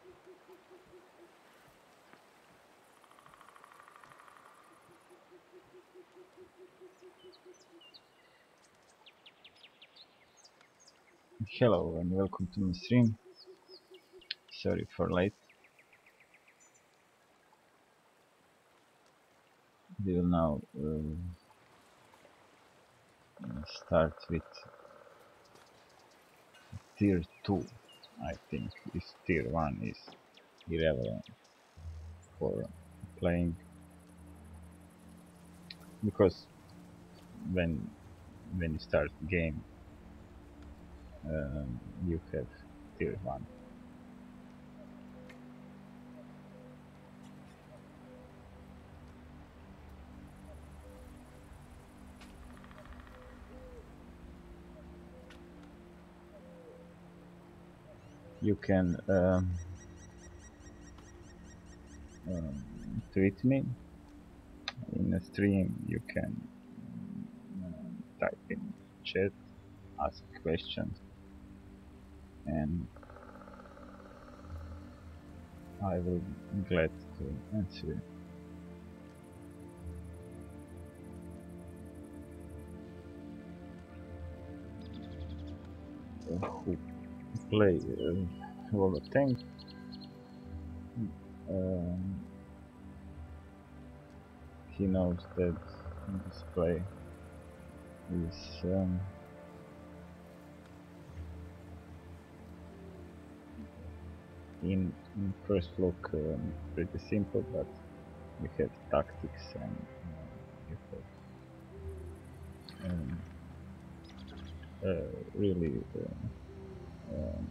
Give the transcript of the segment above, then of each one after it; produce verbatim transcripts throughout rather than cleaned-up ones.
Hello and welcome to my stream. Sorry for late. We will now uh, start with tier two. I think this tier one is irrelevant for playing because when when you start the game um, you have tier one. You can um, um, tweet me in a stream. You can um, type in chat, ask questions, and I will be glad to answer. Uh, who play uh, World of Tanks? Um, he knows that this play is um, in, in first look um, pretty simple, but you have tactics and uh, you have um, uh, really uh, um,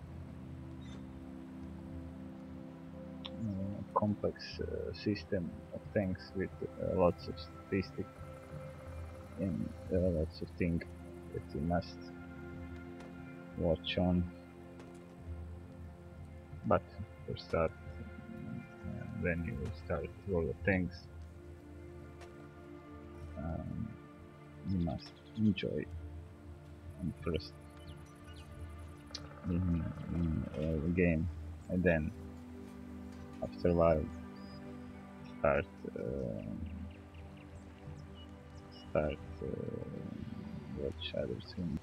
uh, complex uh, system of tanks with uh, lots of statistics and uh, lots of things that you must watch on. But for start, uh, when you start World of Tanks, um, you must enjoy and first in, in uh, the game, and then after a while start uh, start uh, watch others.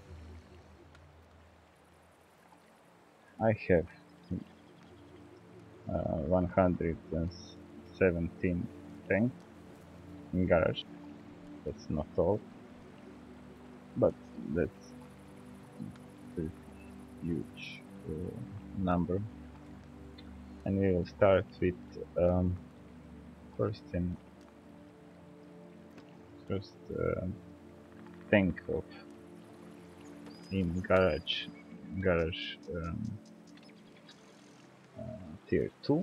I have uh, one hundred seventeen tanks in garage. That's not all, but that's a huge uh, number. And we will start with um, first in first uh, tank of in garage garage um, uh, tier two.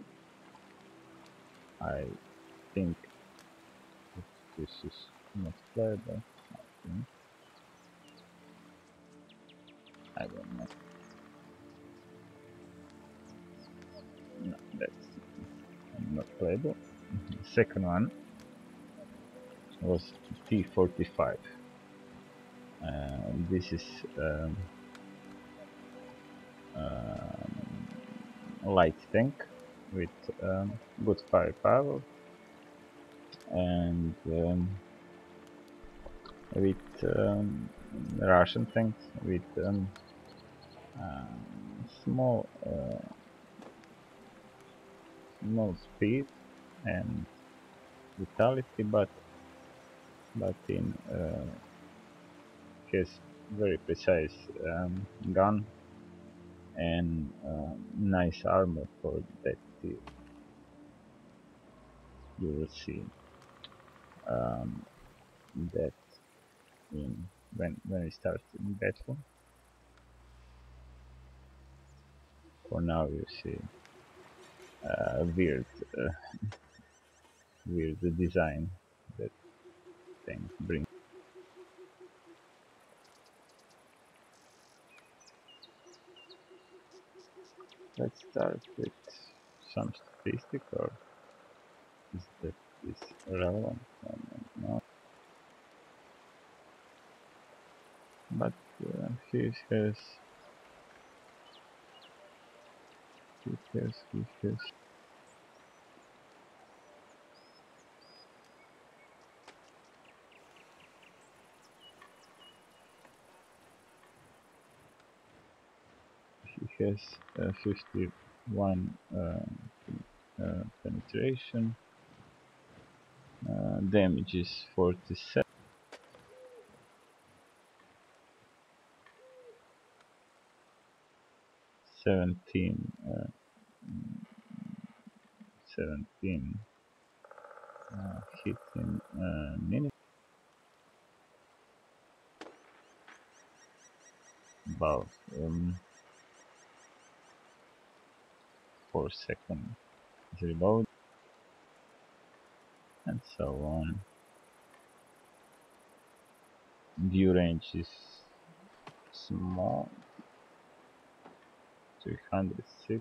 I think this is not playable. I think I don't know. No, that's not playable. The second one was T forty-five. Uh, this is um, um, a light tank with um, good firepower and um, with um, Russian tanks with um, uh, small uh, small speed and vitality, but but in uh, has very precise um, gun and uh, nice armor for that you will see um, that in when when we start in battle. For now, you see uh, weird uh, weird design that thing brings. Let's start with some statistic, or is that is relevant? I don't know. But uh, he has Who cares? Who cares? He has uh, fifty-one uh, uh, penetration. Uh, damage is forty-seven. seventeen. Uh, seventeen. Uh, hitting uh, minute. About um, four seconds reload, and so on. View range is small, three hundred six,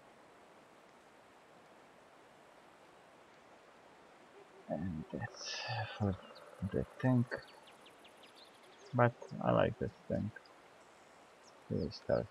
and that's for the tank. But I like that tank. We'll start.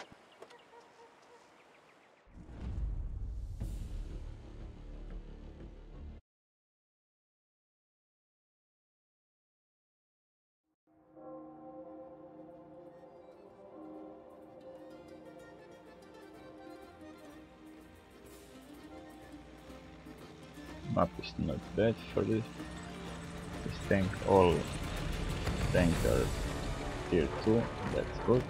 Map is not bad for this. This tank, all tanks are tier two, that's good.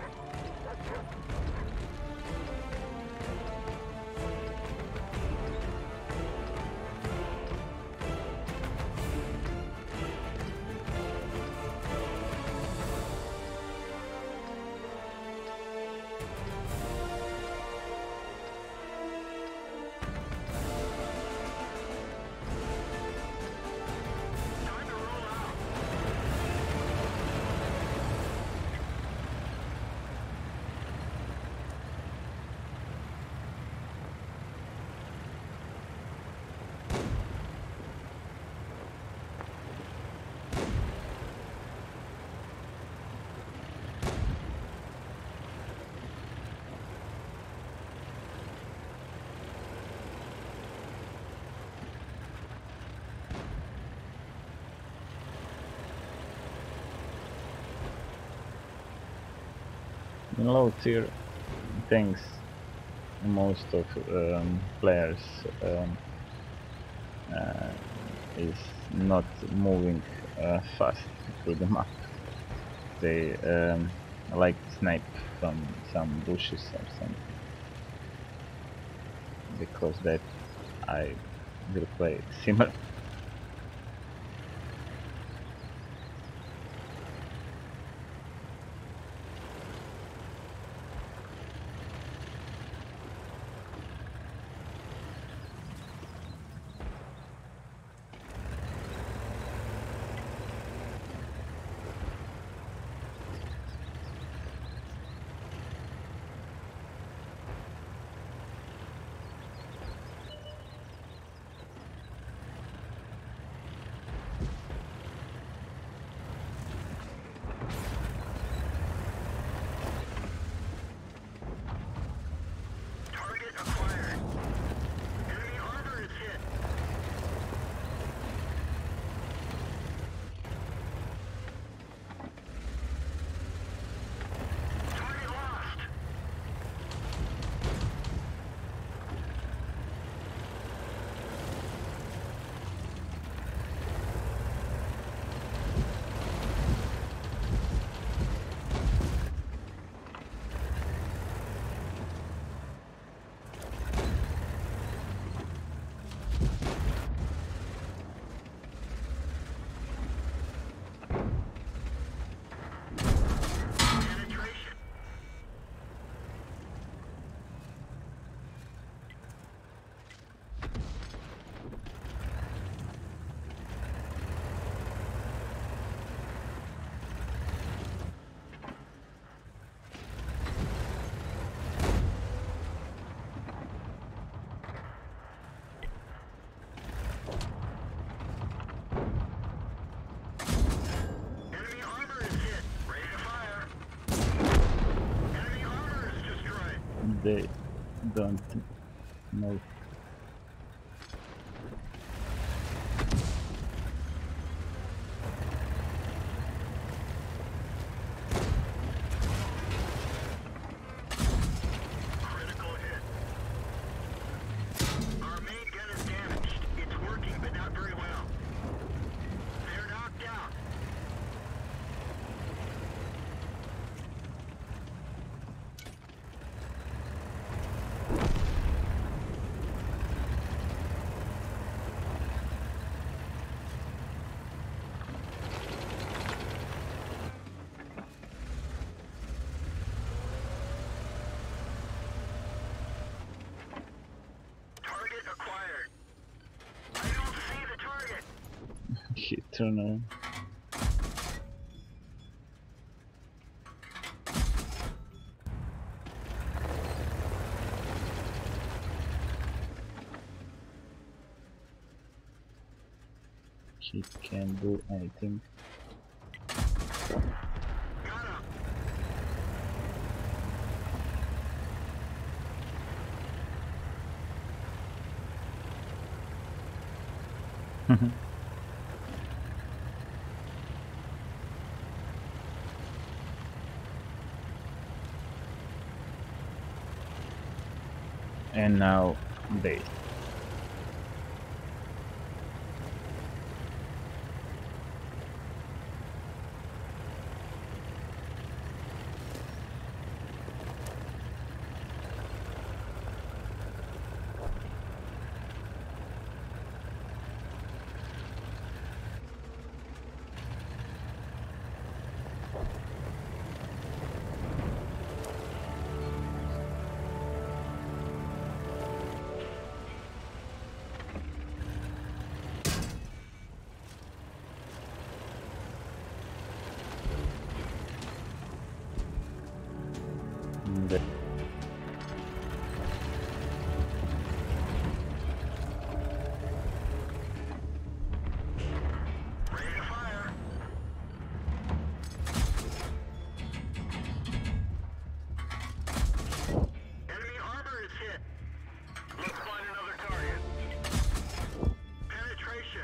In low tier tanks, most of um, players um, uh, is not moving uh, fast through the map. They um, like to snipe from some bushes or something. Because that I will play similar. They don't No. Critical hit. Our main gun is damaged. It's working, but not very well. They're knocked out. Target acquired. I don't see the target. He turned around. He can't do anything. Got him. And now base. The Ready to fire. Enemy armor is hit. Let's find another target. Penetration.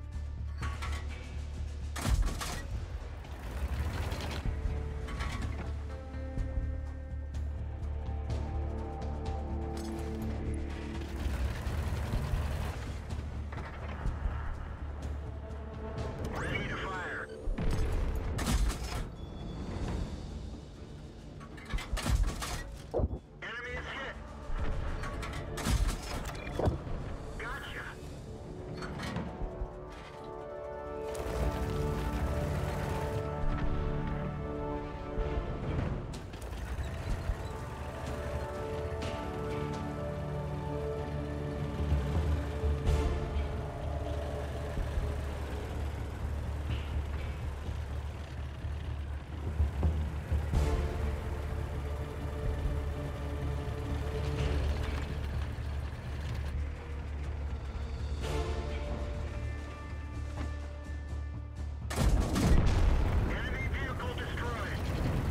Ready to fire. Enemy is hit. Gotcha. Enemy vehicle destroyed.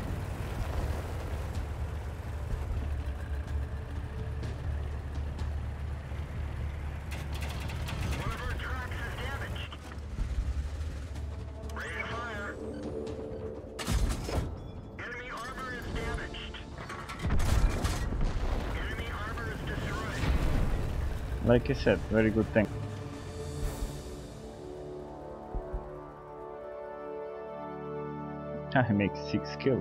One of our tracks is damaged. Ready to fire. Enemy armor is damaged. Enemy armor is destroyed. like I said, very good tank. I make six kills.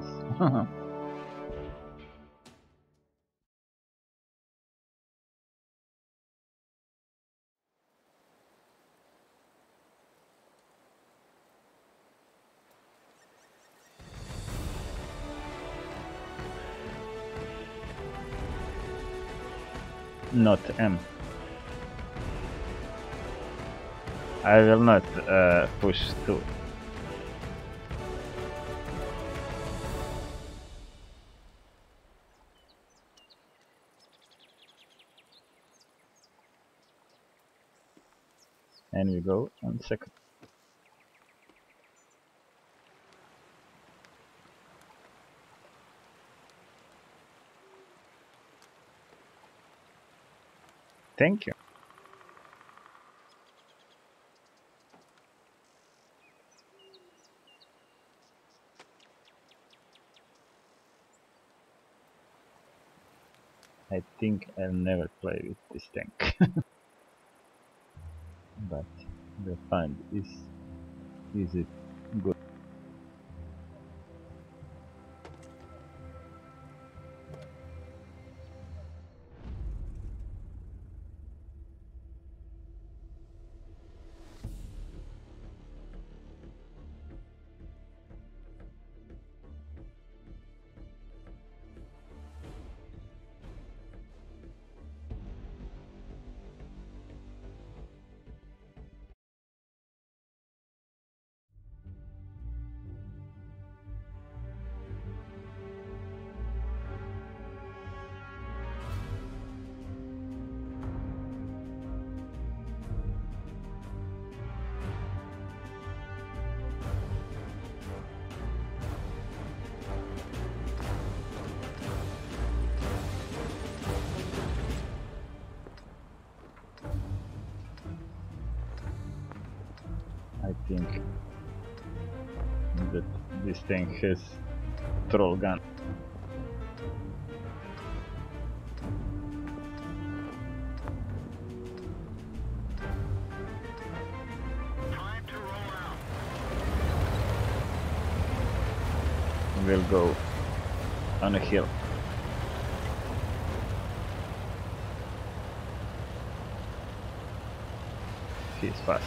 Not M. I will not uh, push two. And we go on second. Thank you. I think I'll never play with this tank. But the fun is is it good? I think that this tank has troll gun. Time to roll out. We'll go on a hill. He's fast.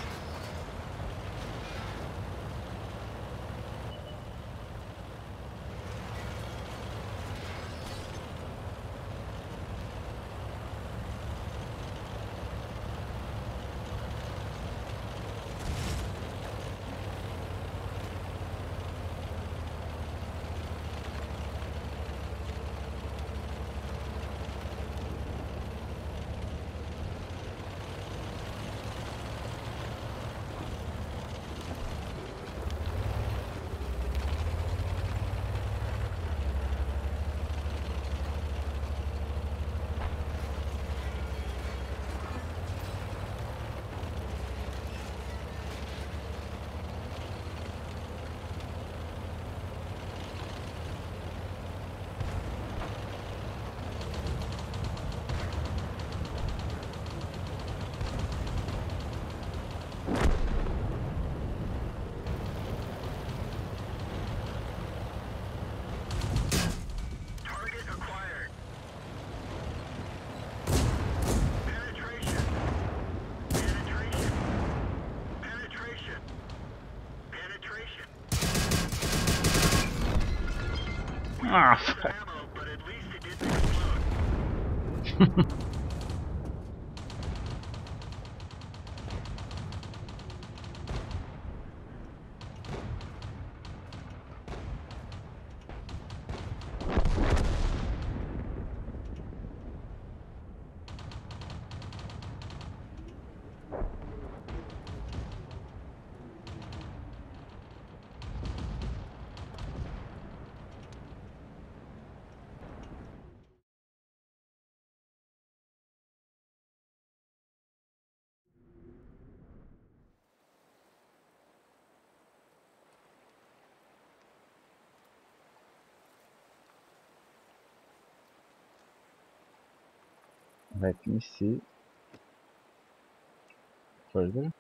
Target acquired. Penetration. Penetration. Penetration. Penetration. Ah, Lots of fuck. ammo, but at least it didn't explode. Let me see further.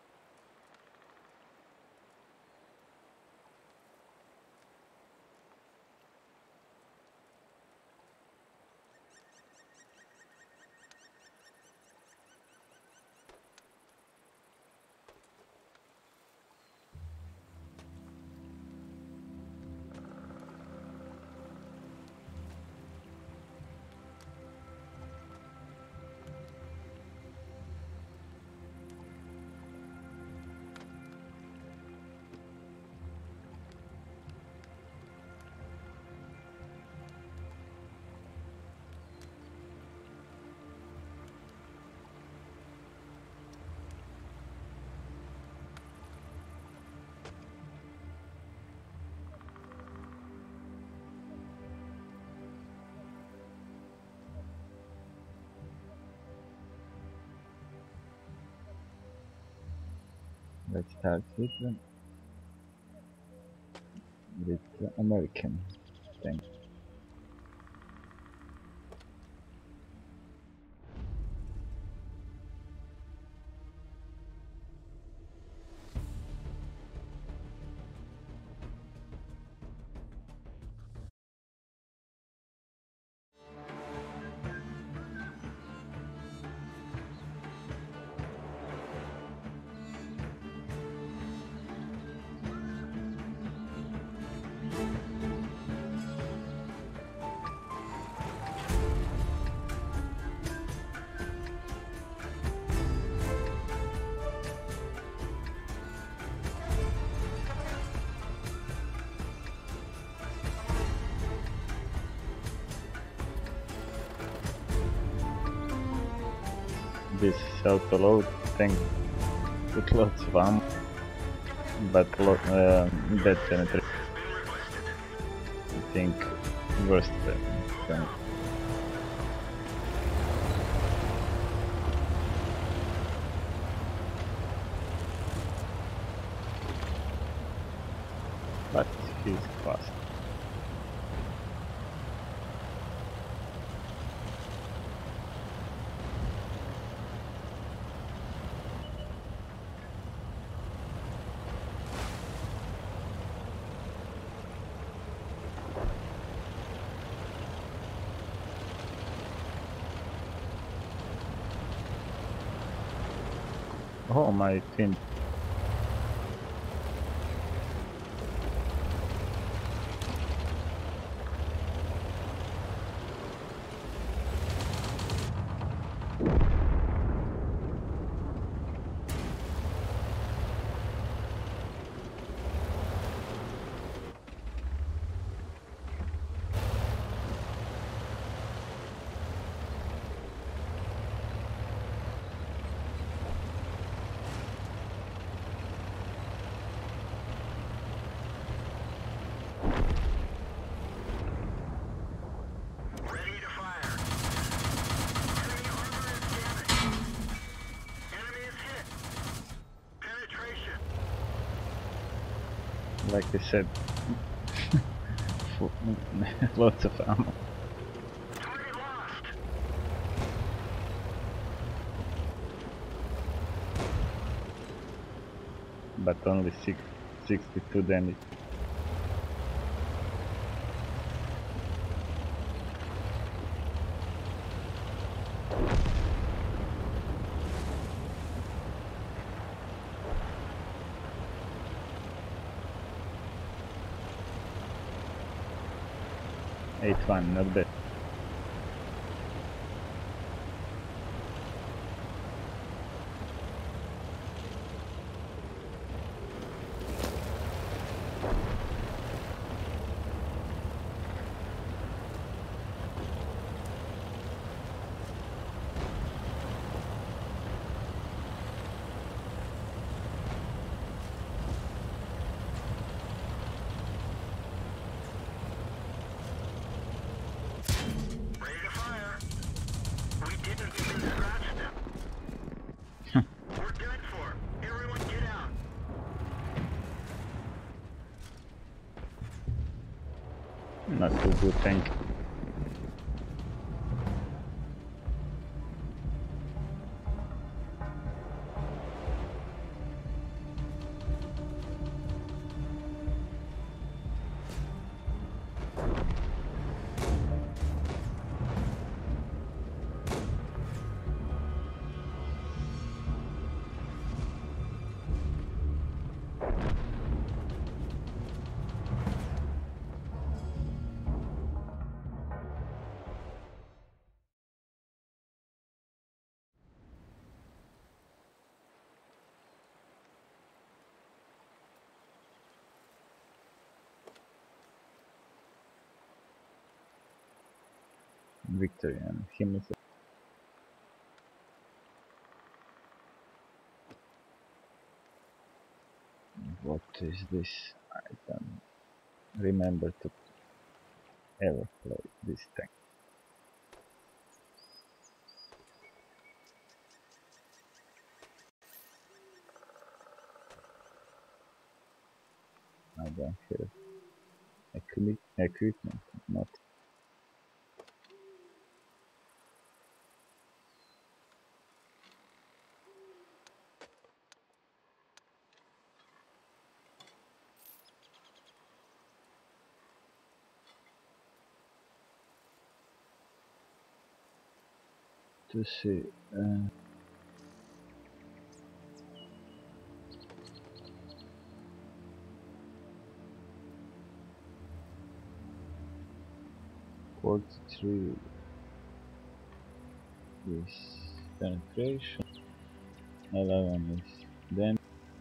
Let's start with the, with the American tank. This auto-load tank with lots of ammo, but lo uh, that penetration, I think, worst tank. But he's fast. Oh, my fin. Like I said, lots of ammo. Target lost. But only six, sixty-two damage. eight one, not bad. Not too good tank. Victory and him is. What is this? I don't remember to ever play this tank. I have equi equipment, not. To see. Uh, forty-three is penetration, eleven is damage.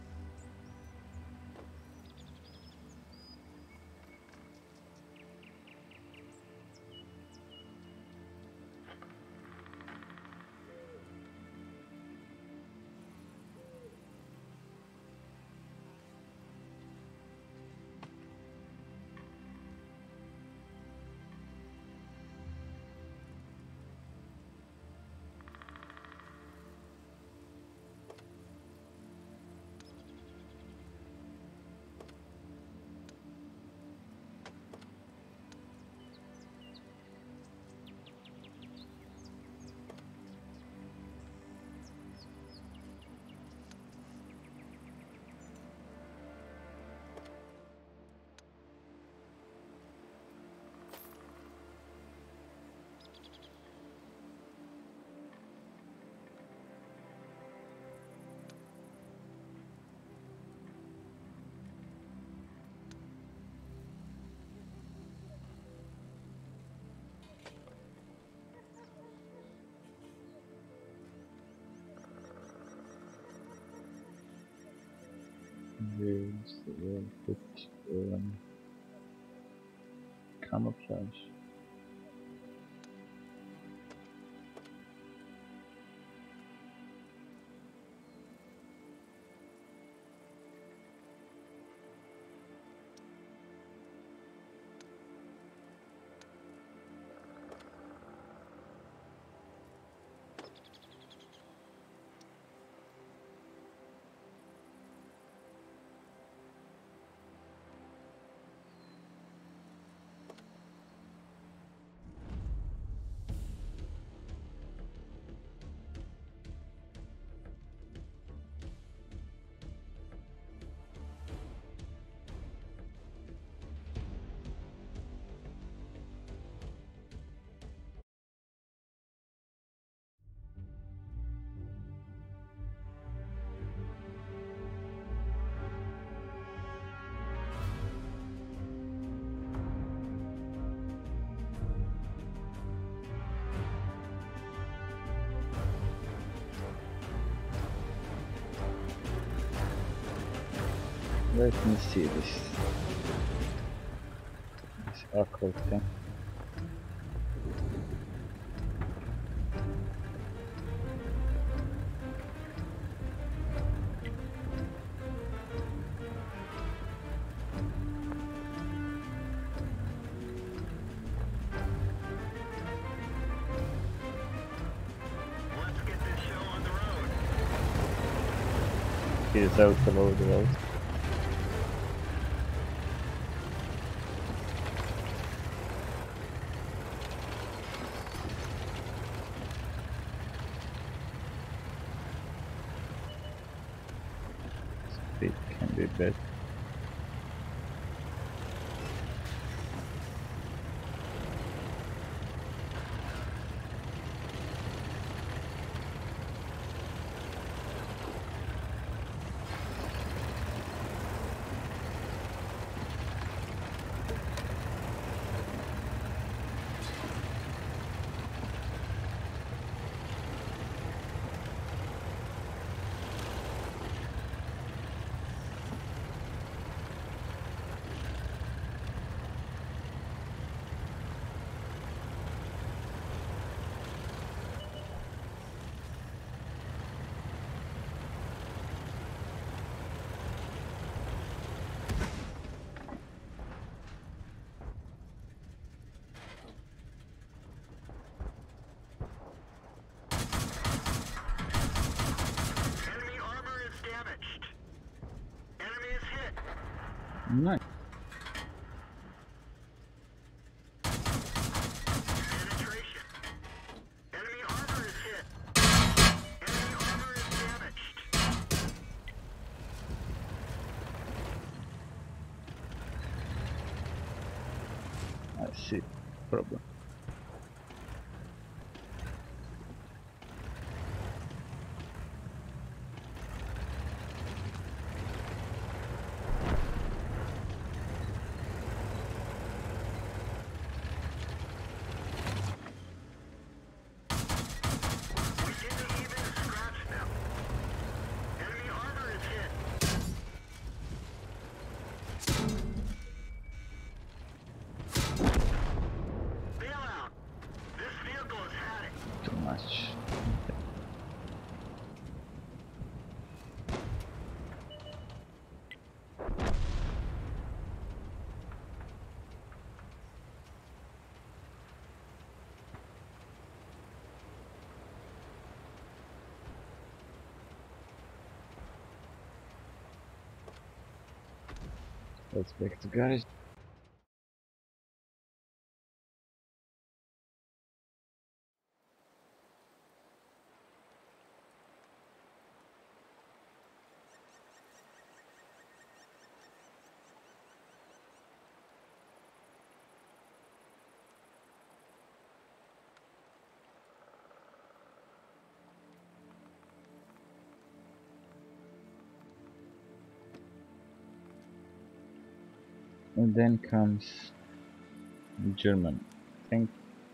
We'll put um, camouflage. Let me see this. This awkward thing. Let's get this show on the road. He's out below the road. Speed can be better. Enemy armor is damaged. Enemy is hit. Nice. see problem. We didn't even scratch them. Enemy armor is hit. Bail out. This vehicle has had it. Too much. Let's back to garage. And then comes German. Think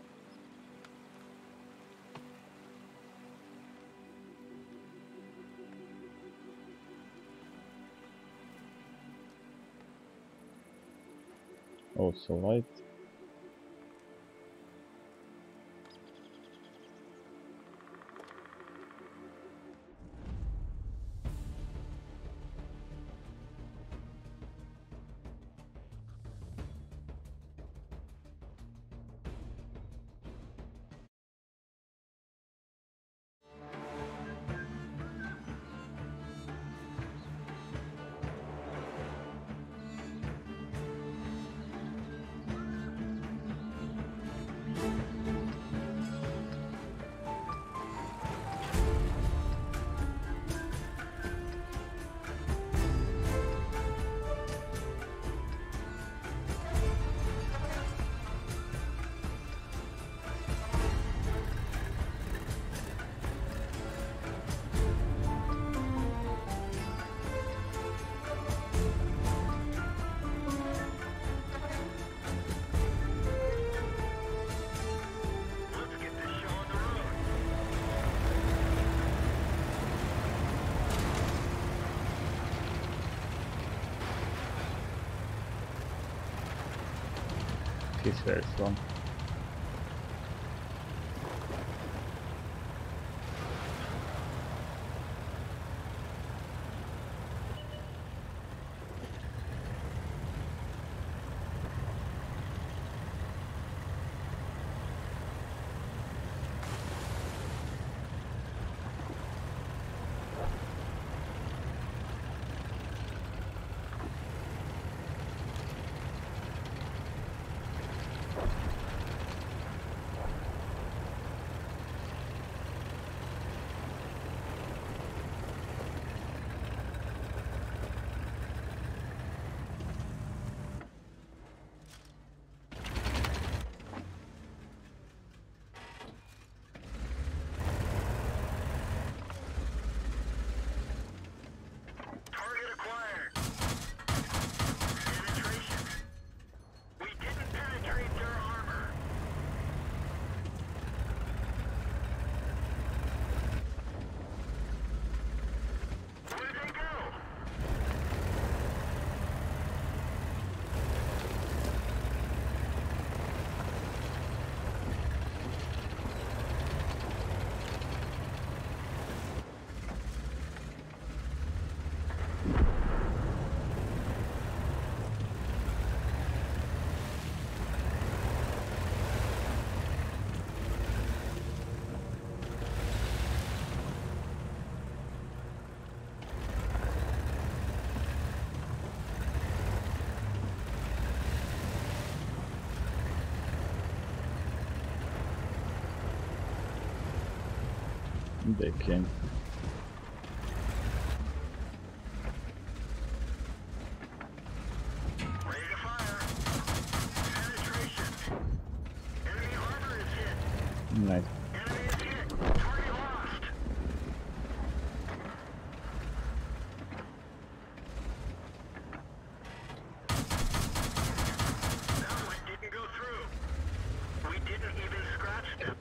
also light. Let's get this show on the road. He's very slow. Target acquired. Penetration. We didn't penetrate their armor. Where'd they go? They came. Ready to fire. Penetration. Target lost. That one didn't go through. We didn't even scratch them.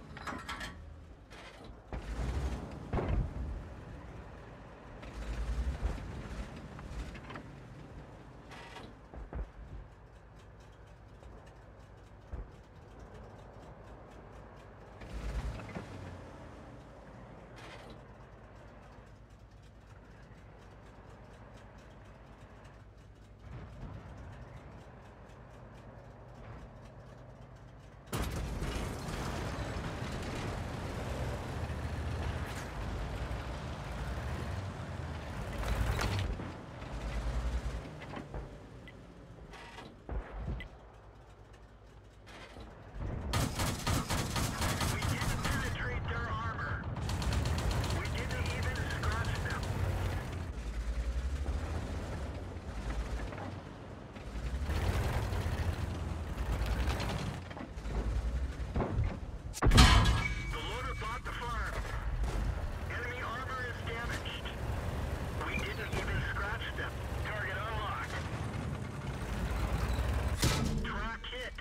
We didn't penetrate their armor. We didn't even scratch them. The loader bought the farm. Enemy armor is damaged. We didn't even scratch them. Target unlocked. Track hit.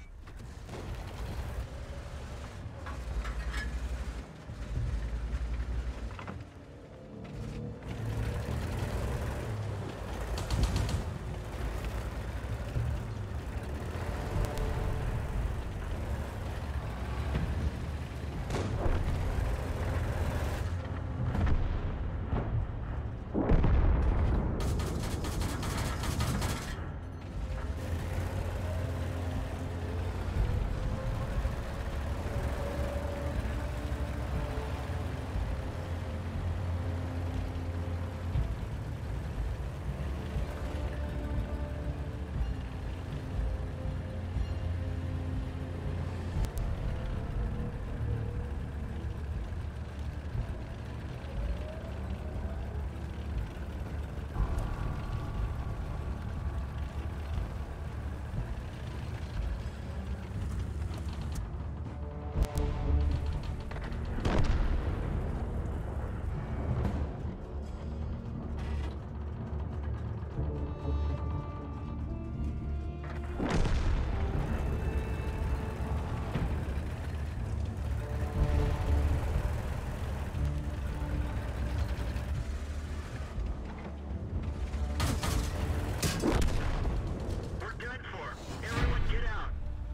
We're done for. Everyone get out.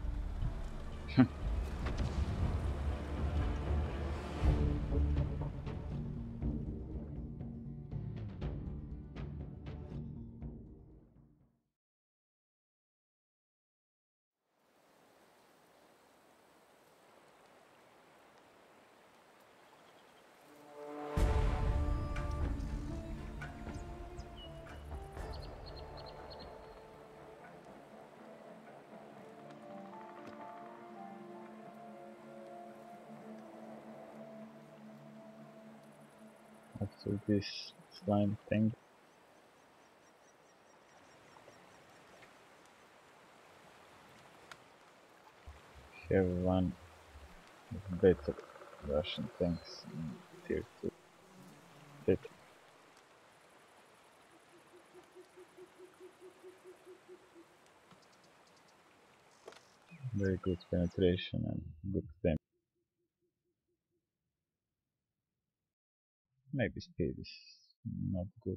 After this slime thing. Have one of better Russian tanks in tier two. Take it. Very good penetration and good damage. Maybe speed is not good.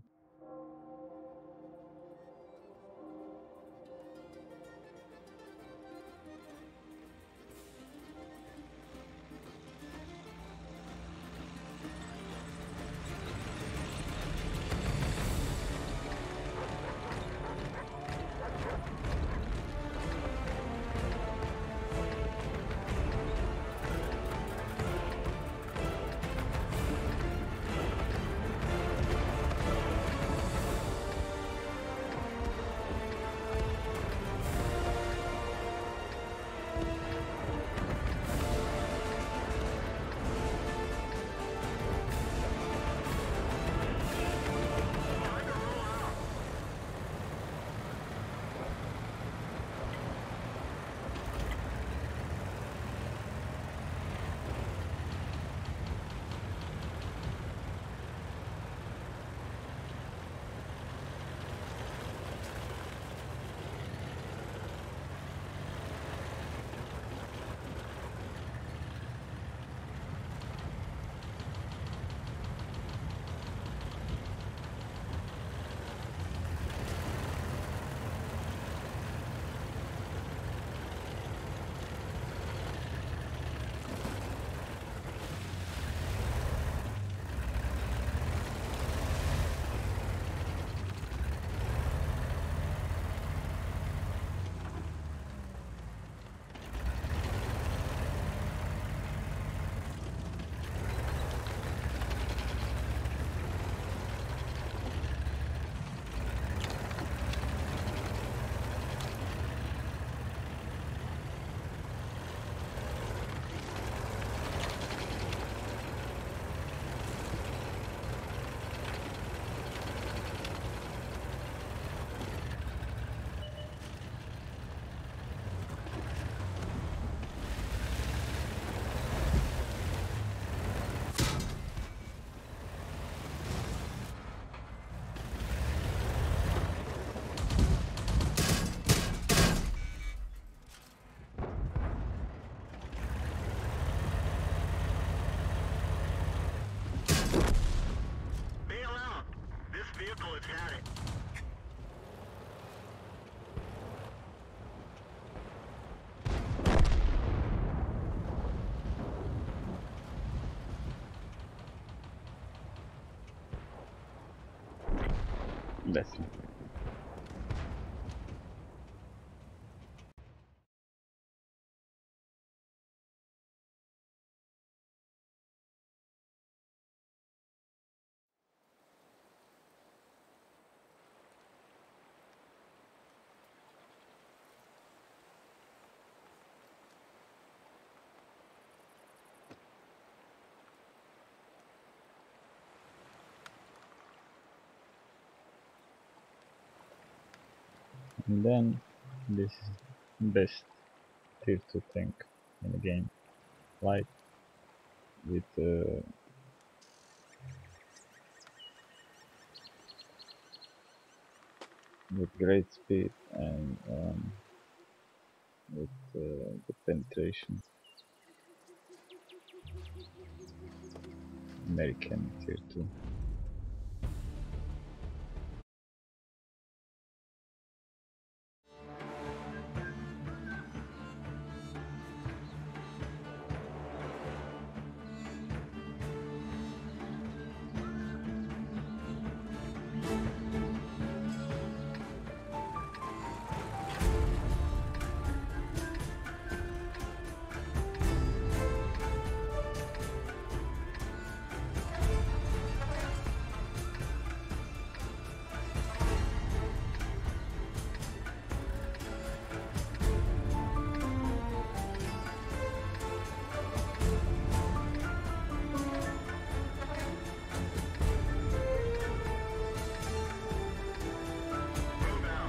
had it. That's and then this is best tier two tank in the game. Light with uh, with great speed and um, with uh, the penetration. American tier two. Move out.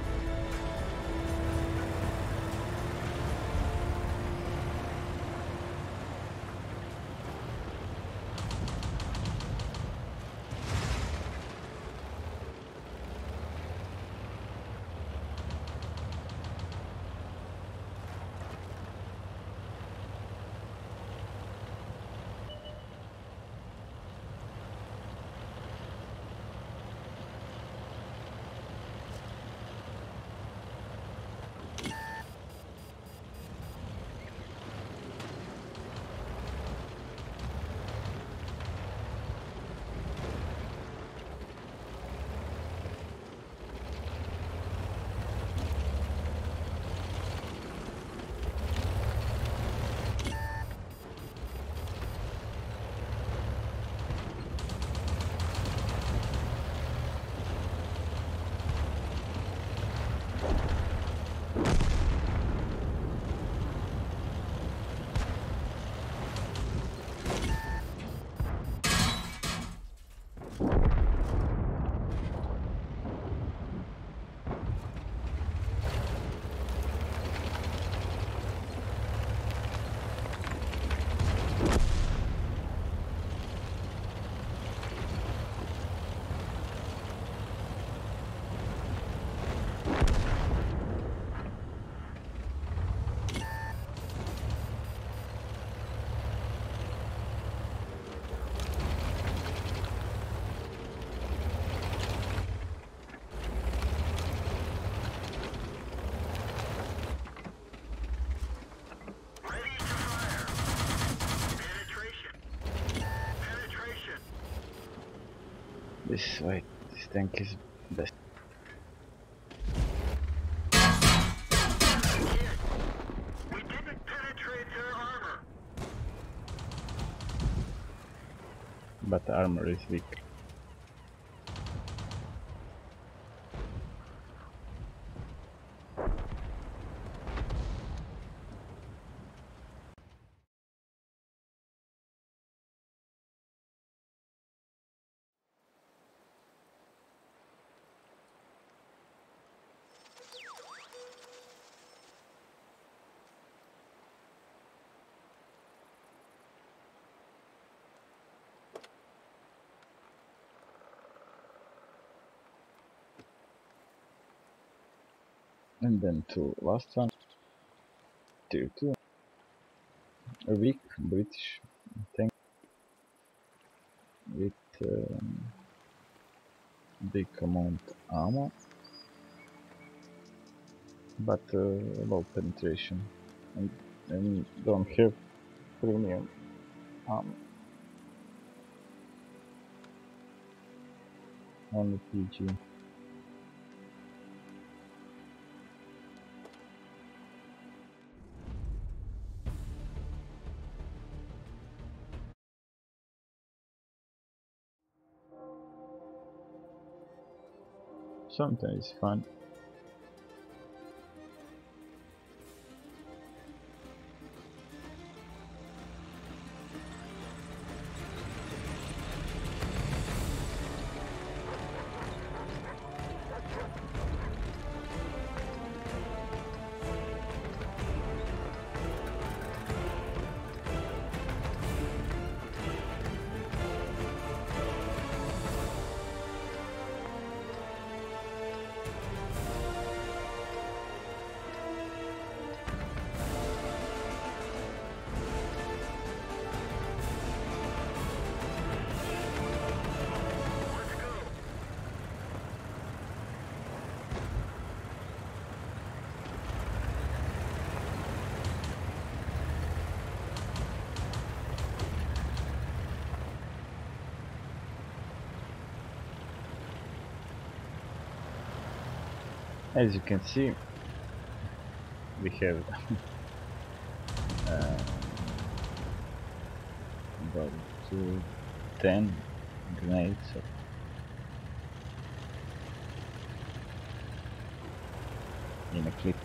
Ready to fire. Penetration. Penetration. This wait, this tank is best. Kid. We didn't penetrate their armor. But armor is weak. And then two last one, tier two, a weak British tank with um, big amount ammo, but uh, low penetration, and, and don't have premium ammo. Only P G. Sometimes fun. Let's go. As you can see, we have uh, about two ten grenades. In a clip.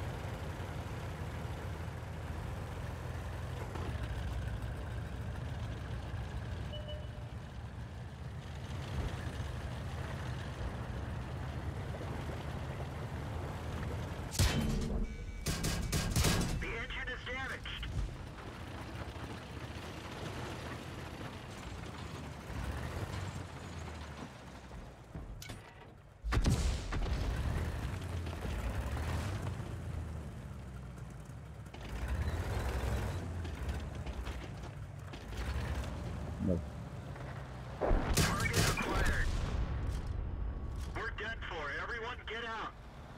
The engine is damaged. But Target acquired. We're done for. Everyone get out.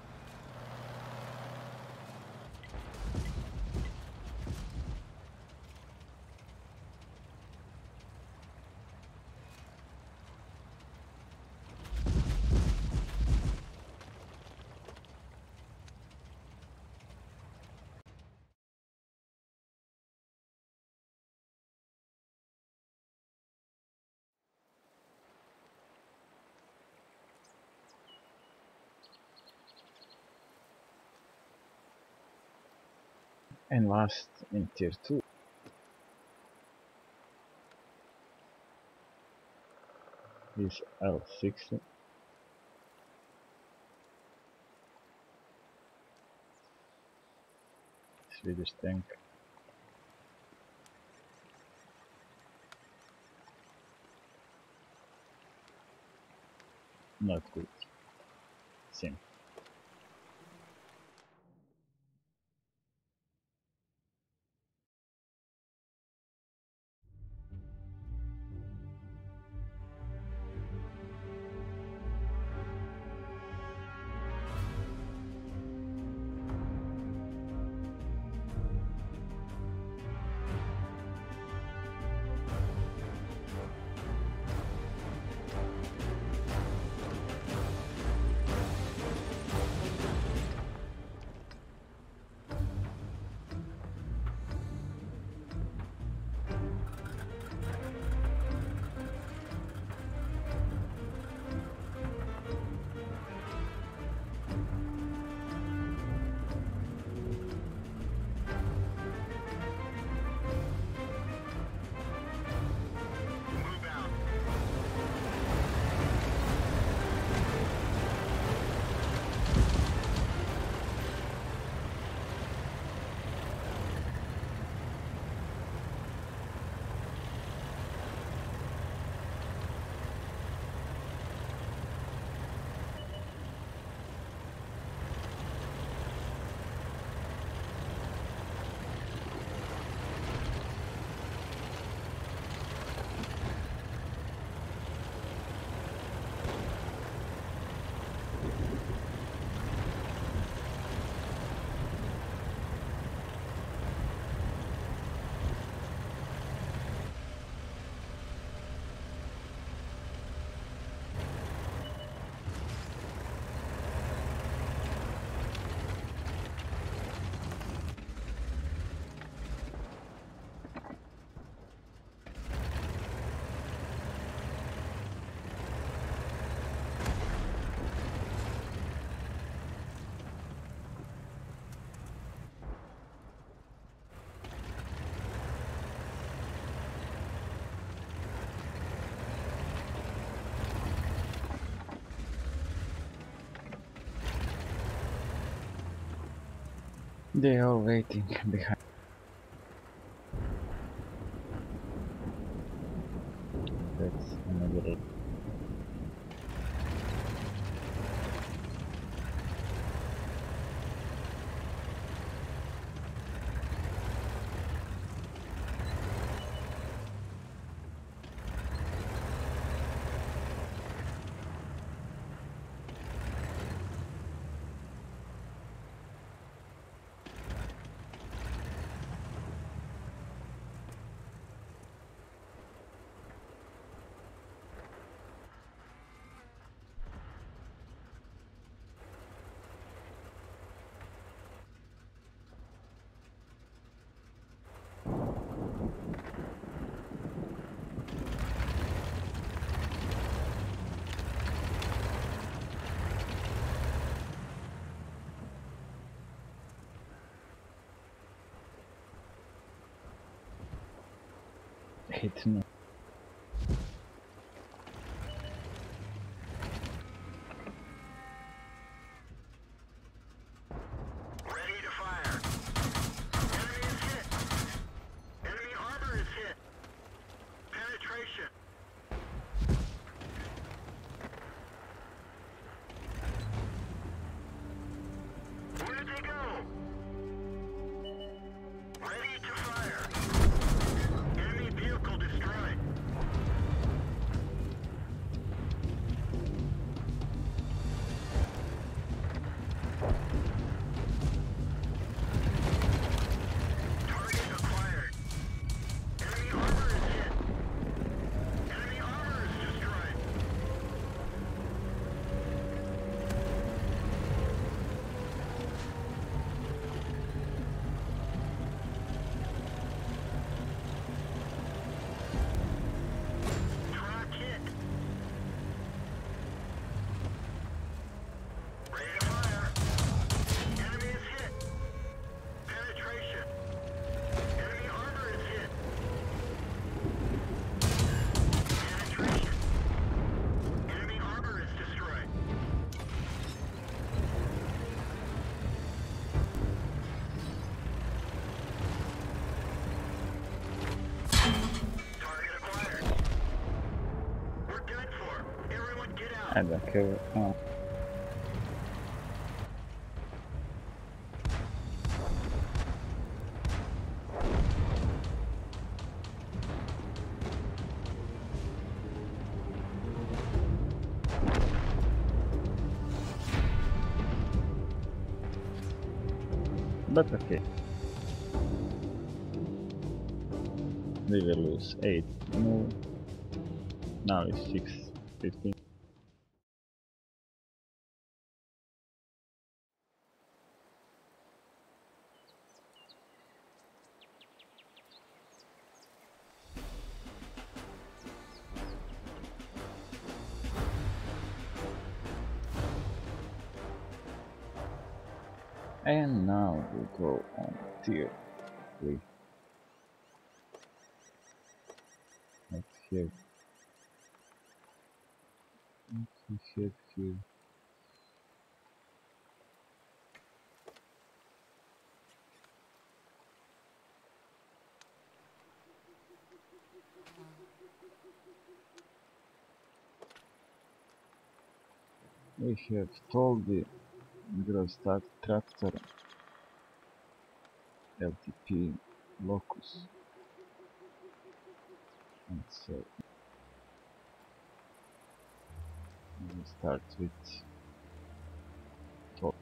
and last in tier two is L sixty. Swedish tank. Not good. Sim. They are waiting behind. That's another. Hit me. Ready to fire. Enemy is hit. Enemy armor is hit. Penetration. Where'd they go? Ready to fire. Enemy vehicle destroyed. Target acquired. Enemy armor is hit. Enemy armor is destroyed. Track hit. Ready to fire. Enemy is hit. Penetration. Enemy armor is hit. Penetration. Enemy armor is destroyed. Target acquired. We're done for. Everyone get out. I don't care. Oh. But okay. We will lose eight. No. Now it's six fifteen. And now we go on tier three. Let's here. Let's here, here. We have told the Grosstag tractor L T P locus. And so we start with top.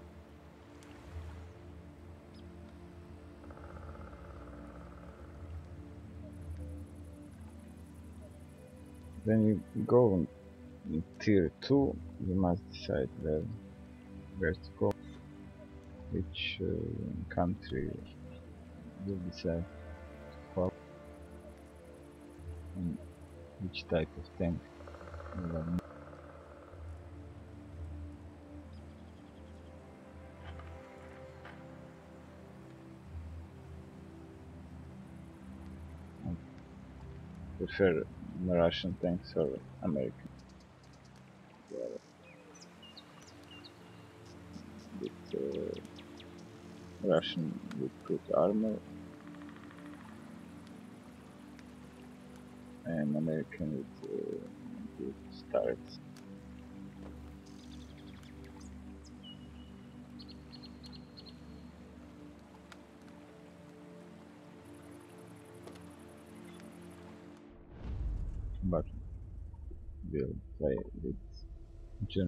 When you go in tier two, you must decide where, where to go, which uh, country will decide to follow, and which type of tank you will need. I prefer Russian tanks or American. They are a bit uh, Russian recruit armor and American with uh, good starts. But we'll play with German.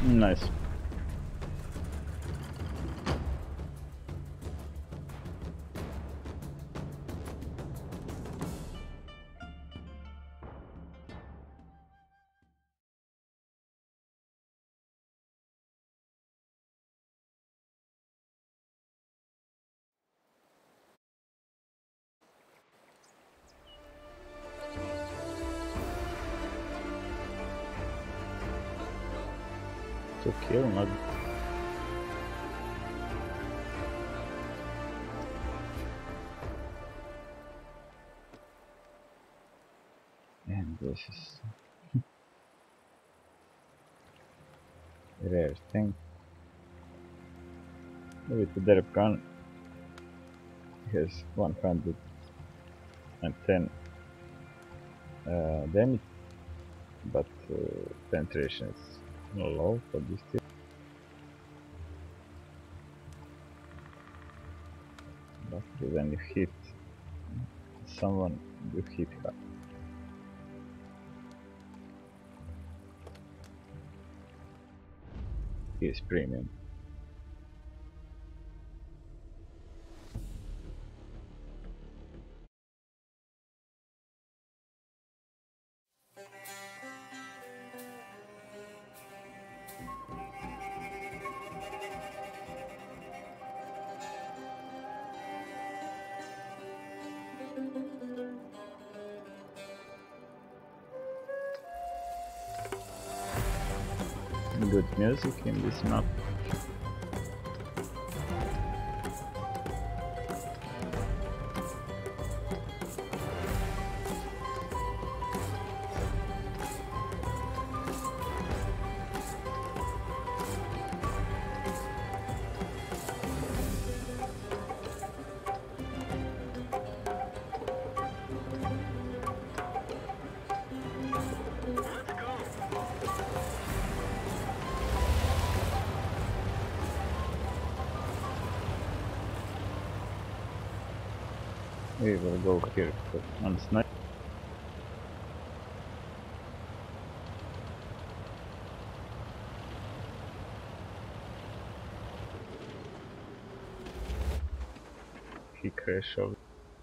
Nice. To kill, not and this is a rare thing. With the derp gun he has one hundred ten uh, damage, but uh, penetration is low for this thing. But when you hit someone, you hit her. He is premium. Good music in this map. We will go here for, on snipe. He crash over.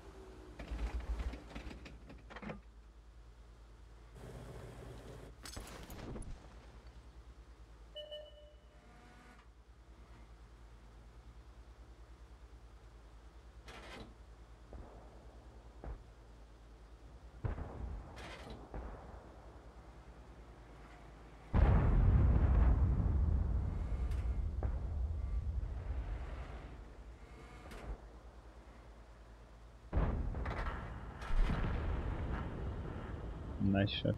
Nice shot.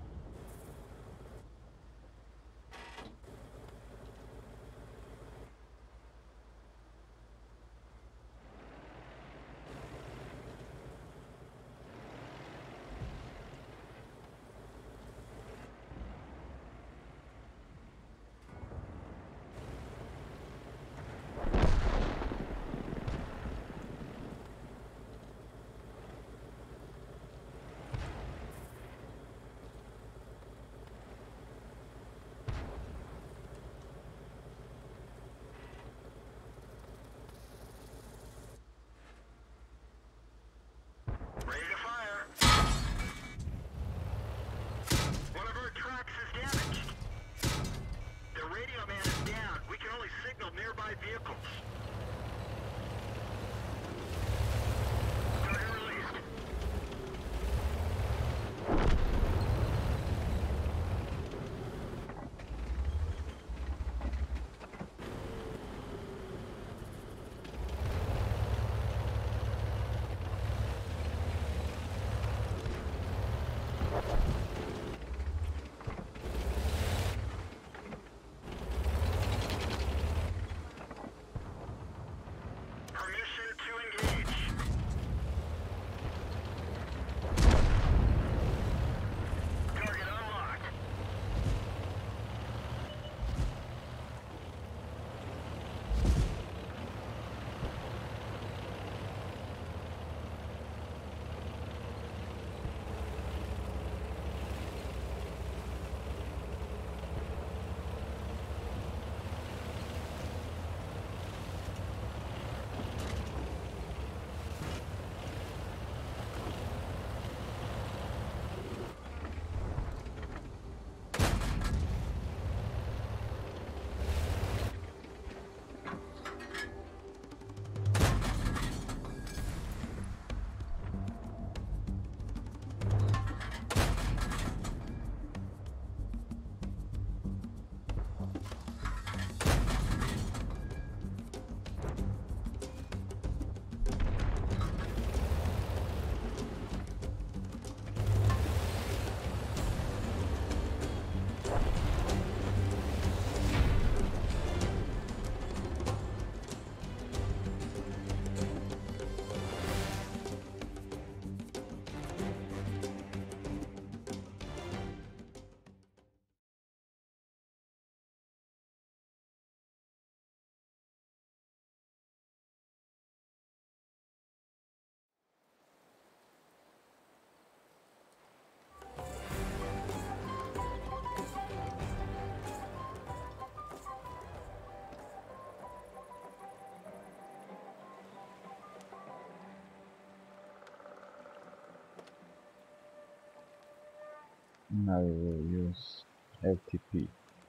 Now we will use L T P.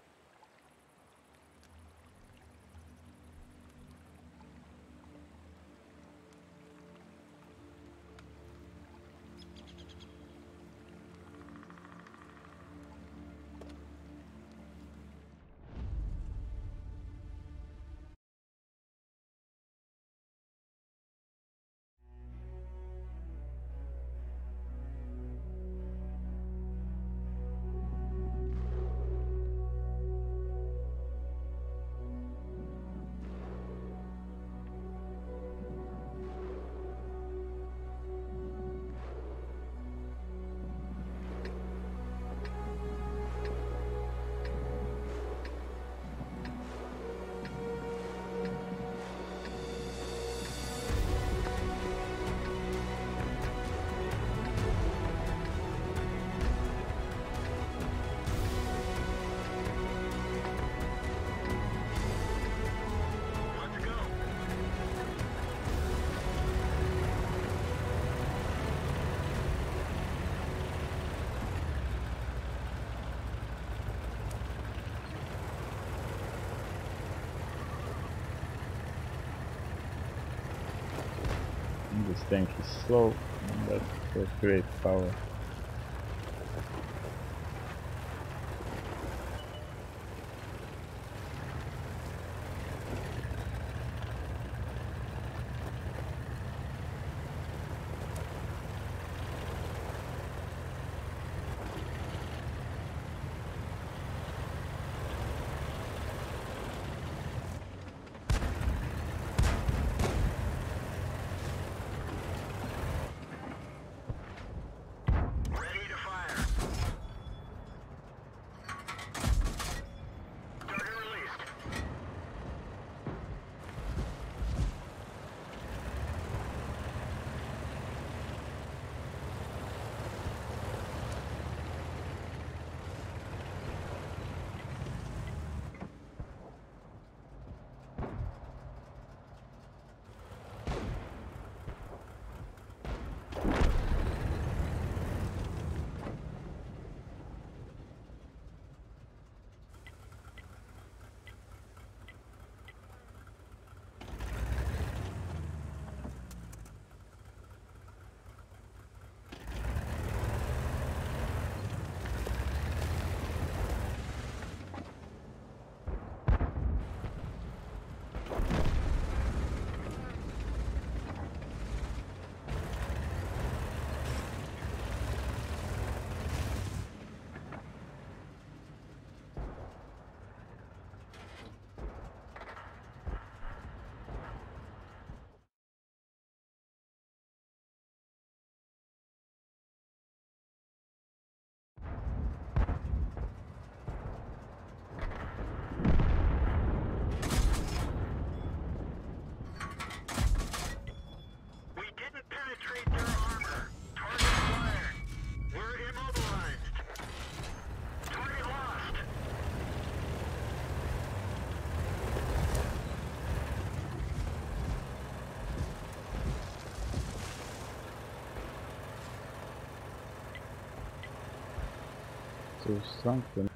Let's go. This tank is slow, but has great power. Ready to fire. Target released. We didn't penetrate their armor. Target fired. We're immobilized. Target lost. Too strong to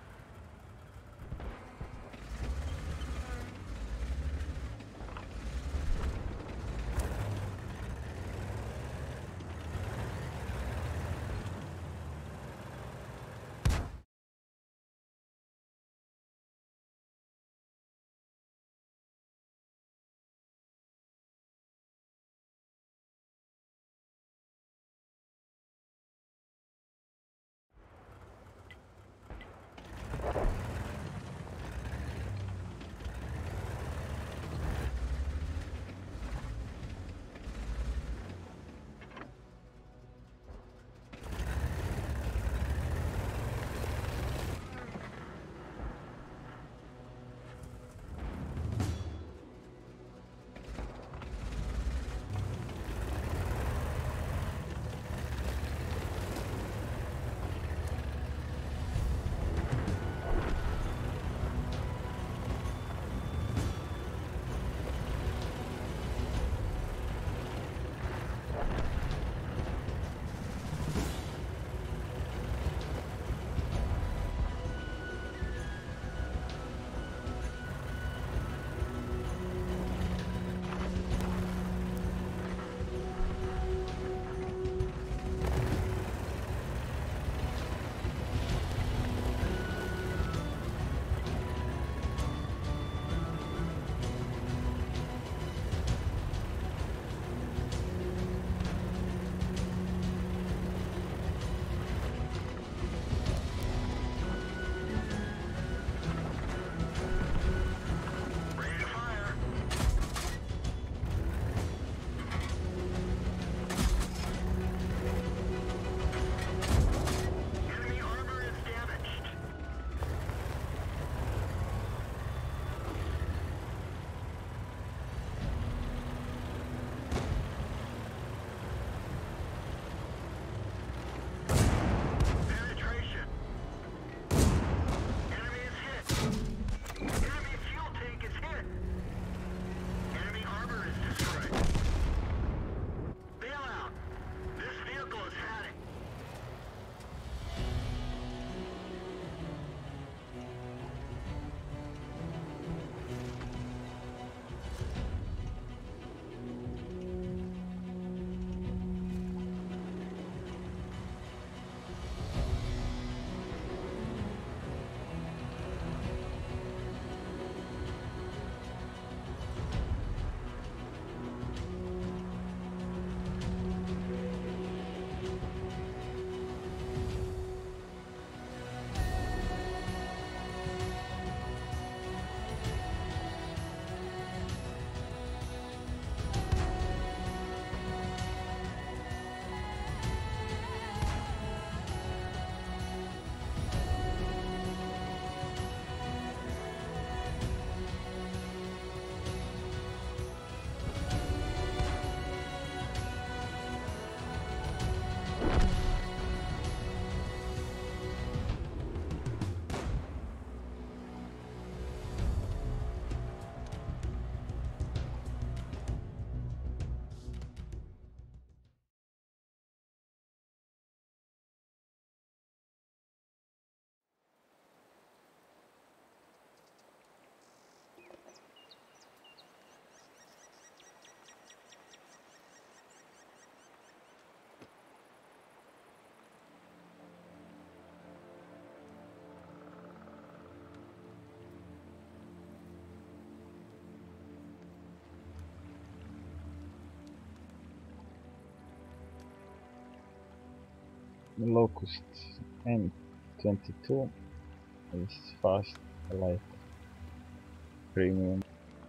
Locust M twenty-two is fast, light, premium,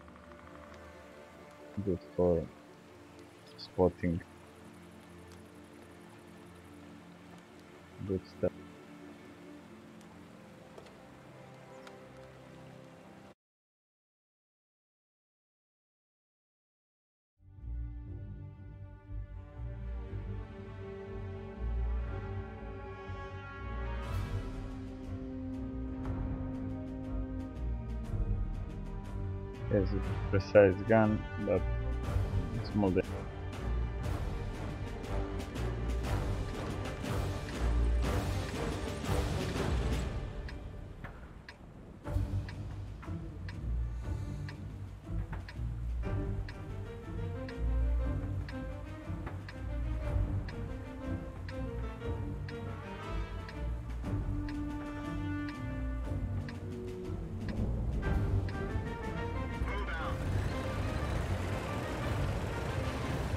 good for spotting, good stuff. Has a precise gun, but small damage. Move out.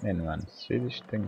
in one Swedish thing.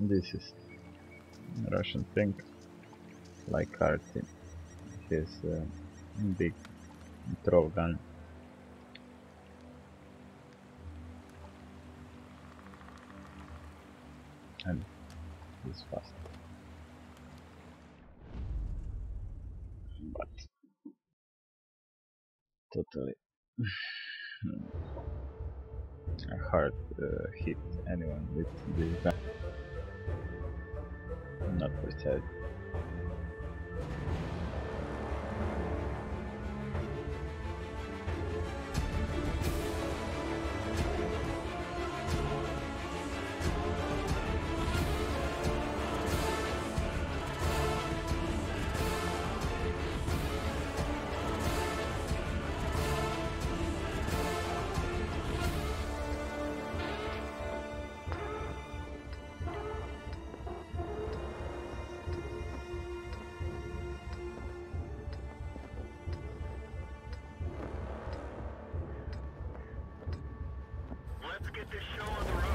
This is Russian thing, like Artin, his uh, big throw gun. And he's fast. But totally hard uh, hit anyone with this gun. Not precise. Let's get this show on the road.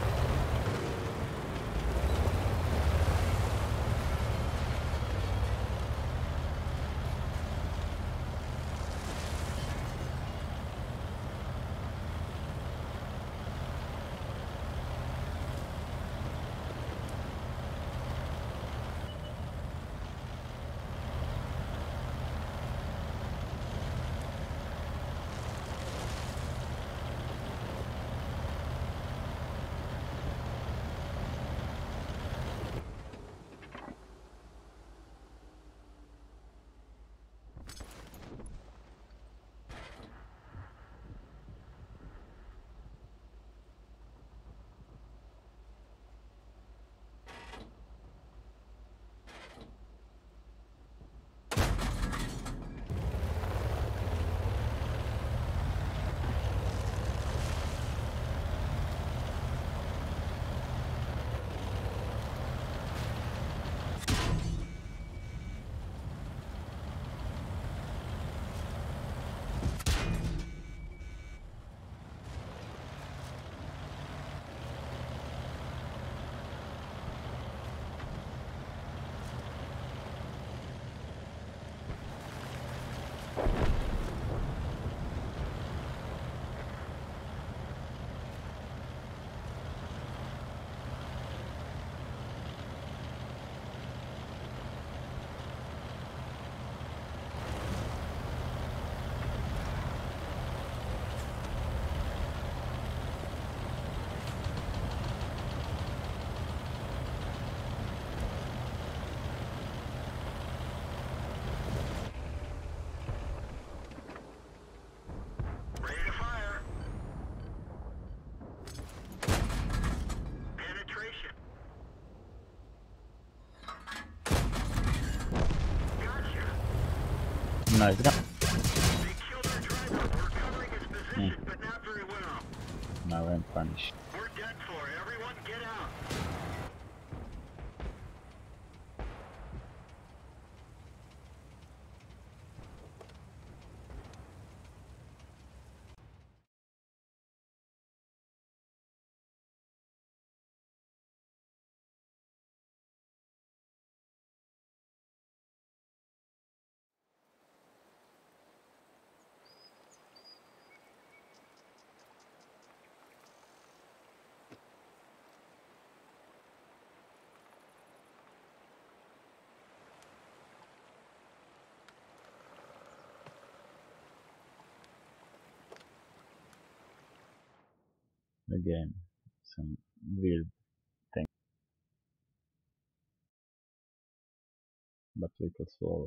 Ready to fire. Penetration. Gotcha. Nice gun. They killed our driver. We're covering his position, but not very well. Now I'm punished. We're done for. Everyone get out. Again, some weird thing, but little slower.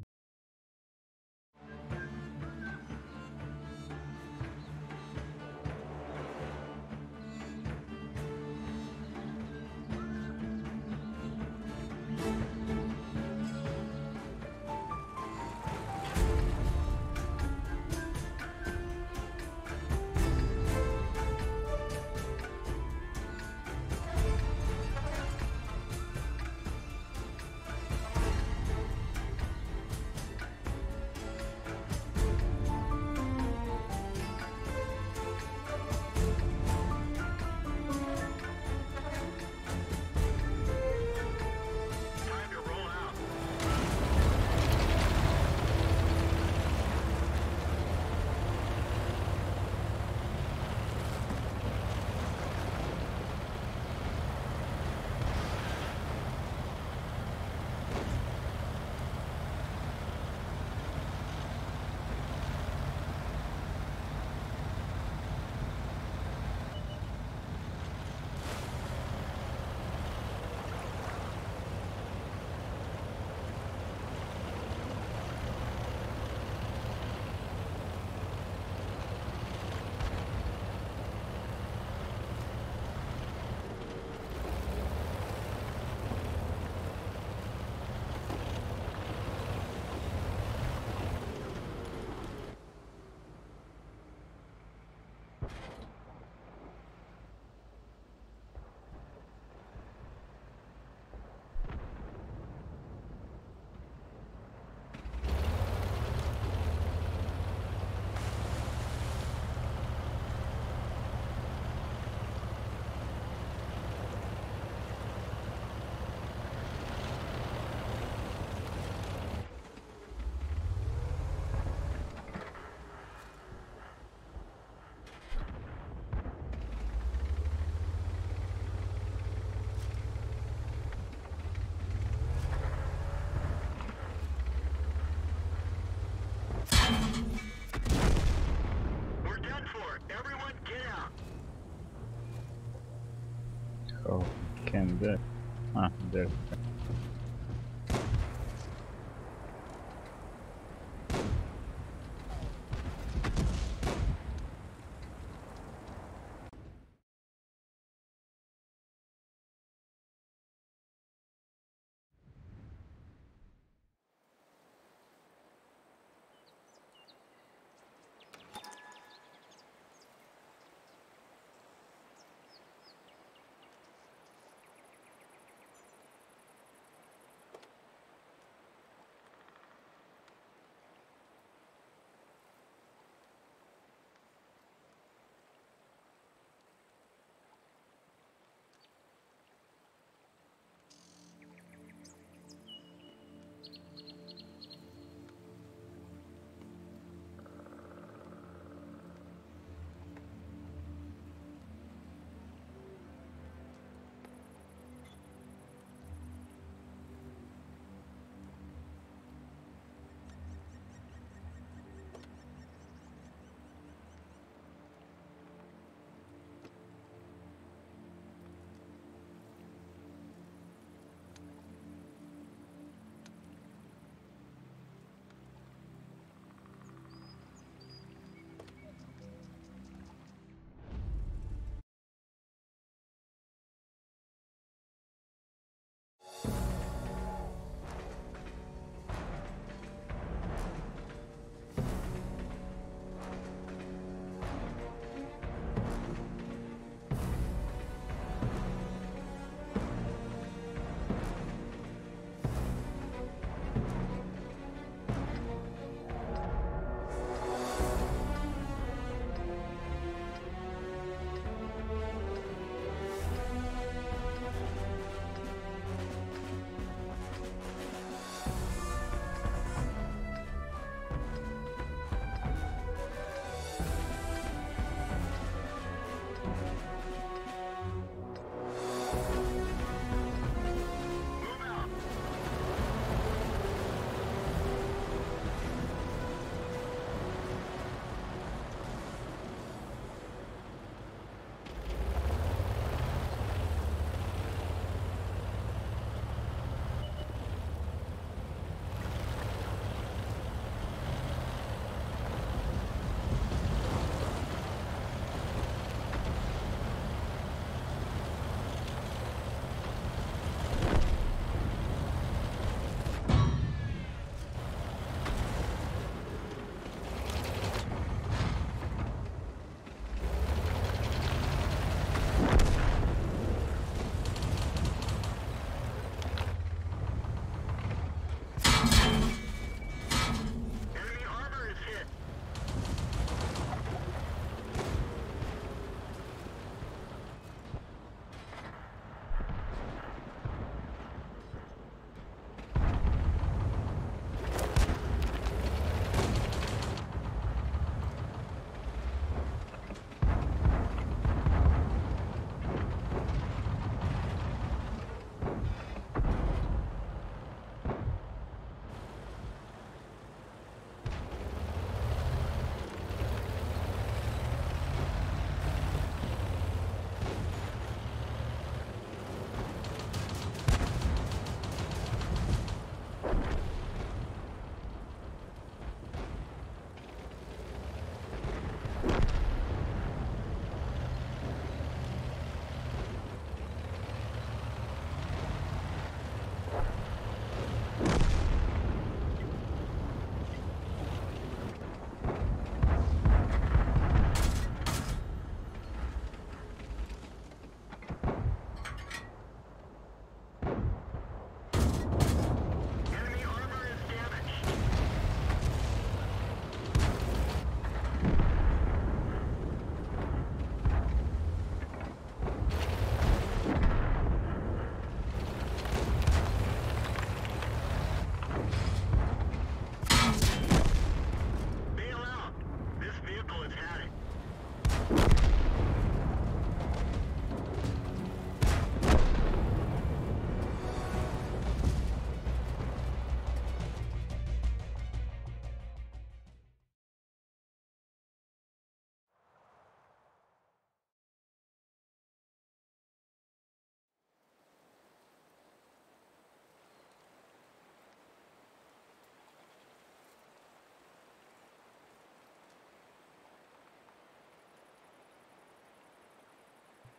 Oh, can that? Ah, there.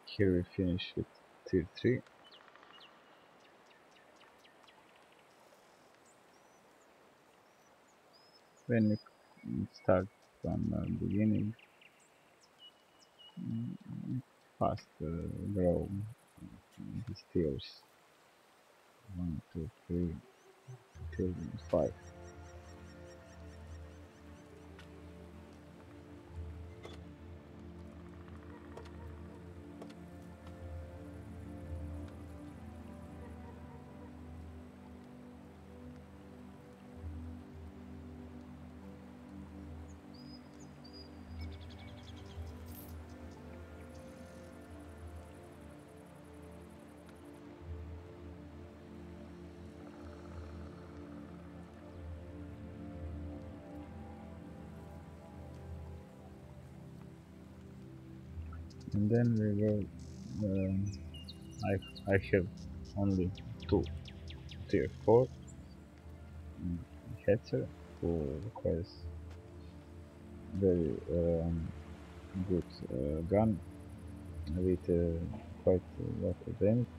Here we finish with tier three. When you start from the beginning, fast uh, grow these tiers. One, two, three, till five. And then we go. Um, I I have only two tier four. Hetzer, who has very um, good uh, gun with uh, quite a lot of damage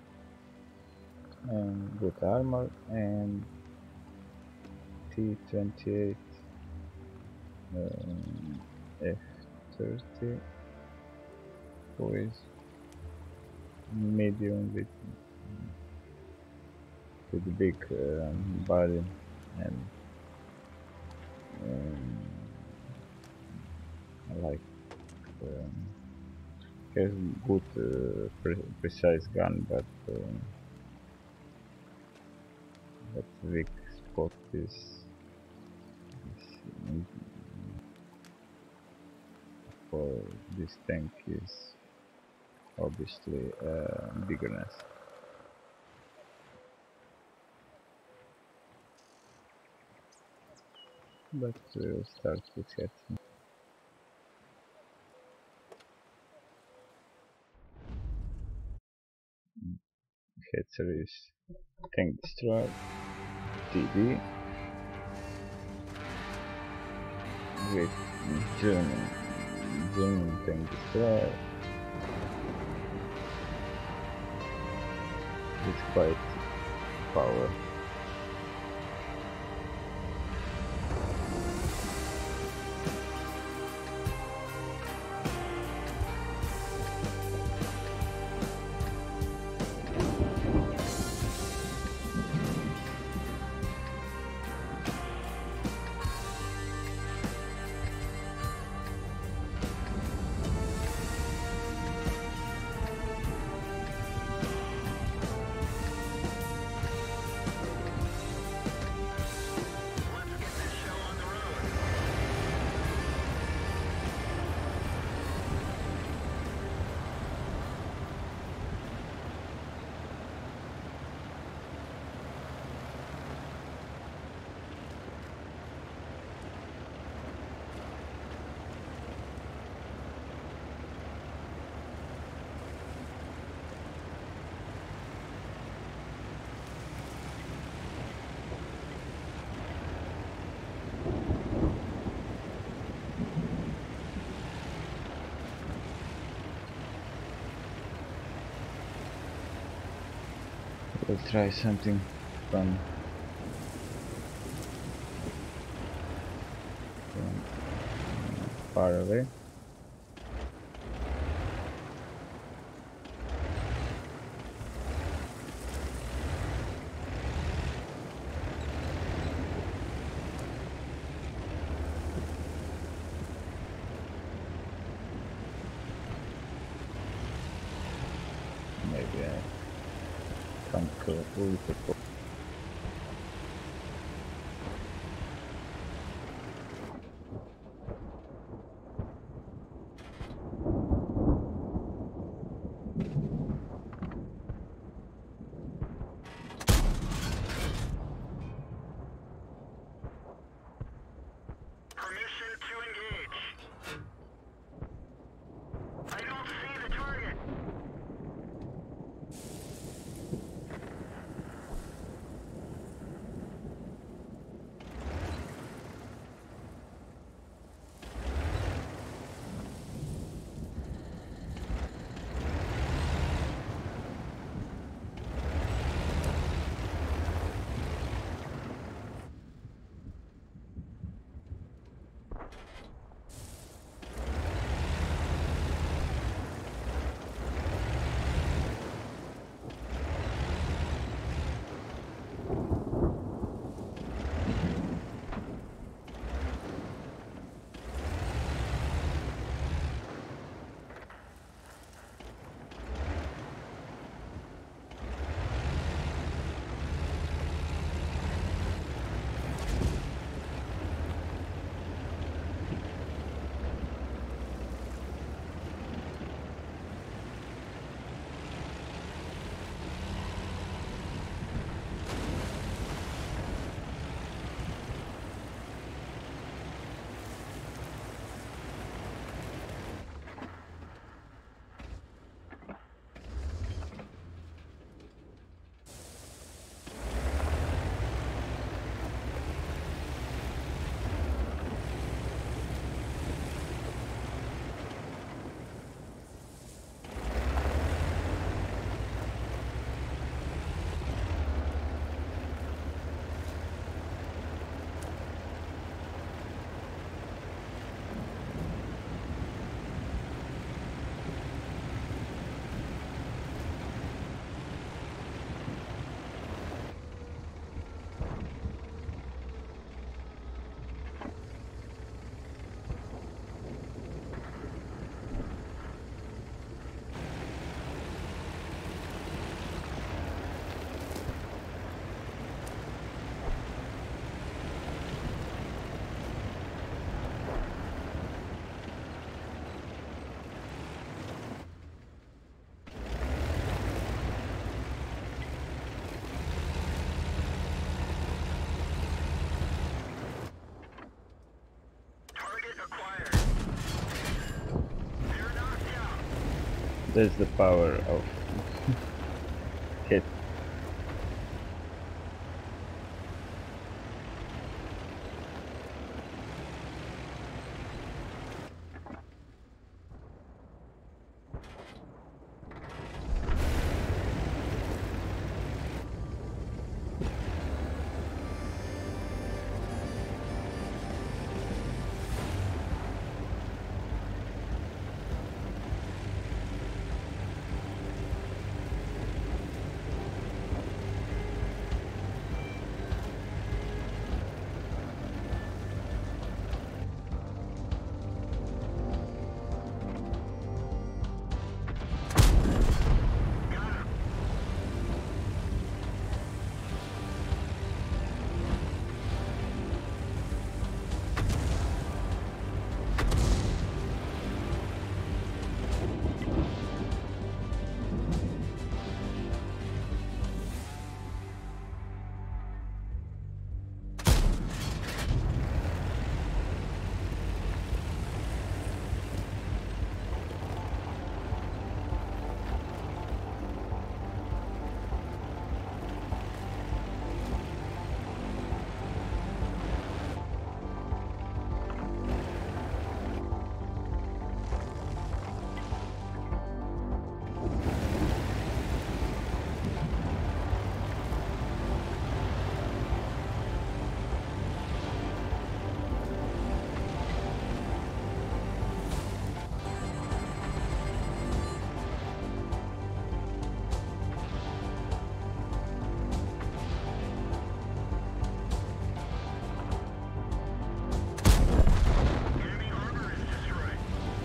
and good armor, and T twenty-eight um, F thirty, who is medium with with big um, body and um, like um, has good uh, pre precise gun, but uh, but weak spot is, is for this tank is obviously uh, biggerness. But we'll start with Hetzer. Hetzer is tank destroyer, T D, with German, German tank destroyer. It's quite power. We'll try something from, from far away. Maybe I can't kill all the people. Permission to engage. I don't see the target. That's the power of hit. Enemy armor is destroyed.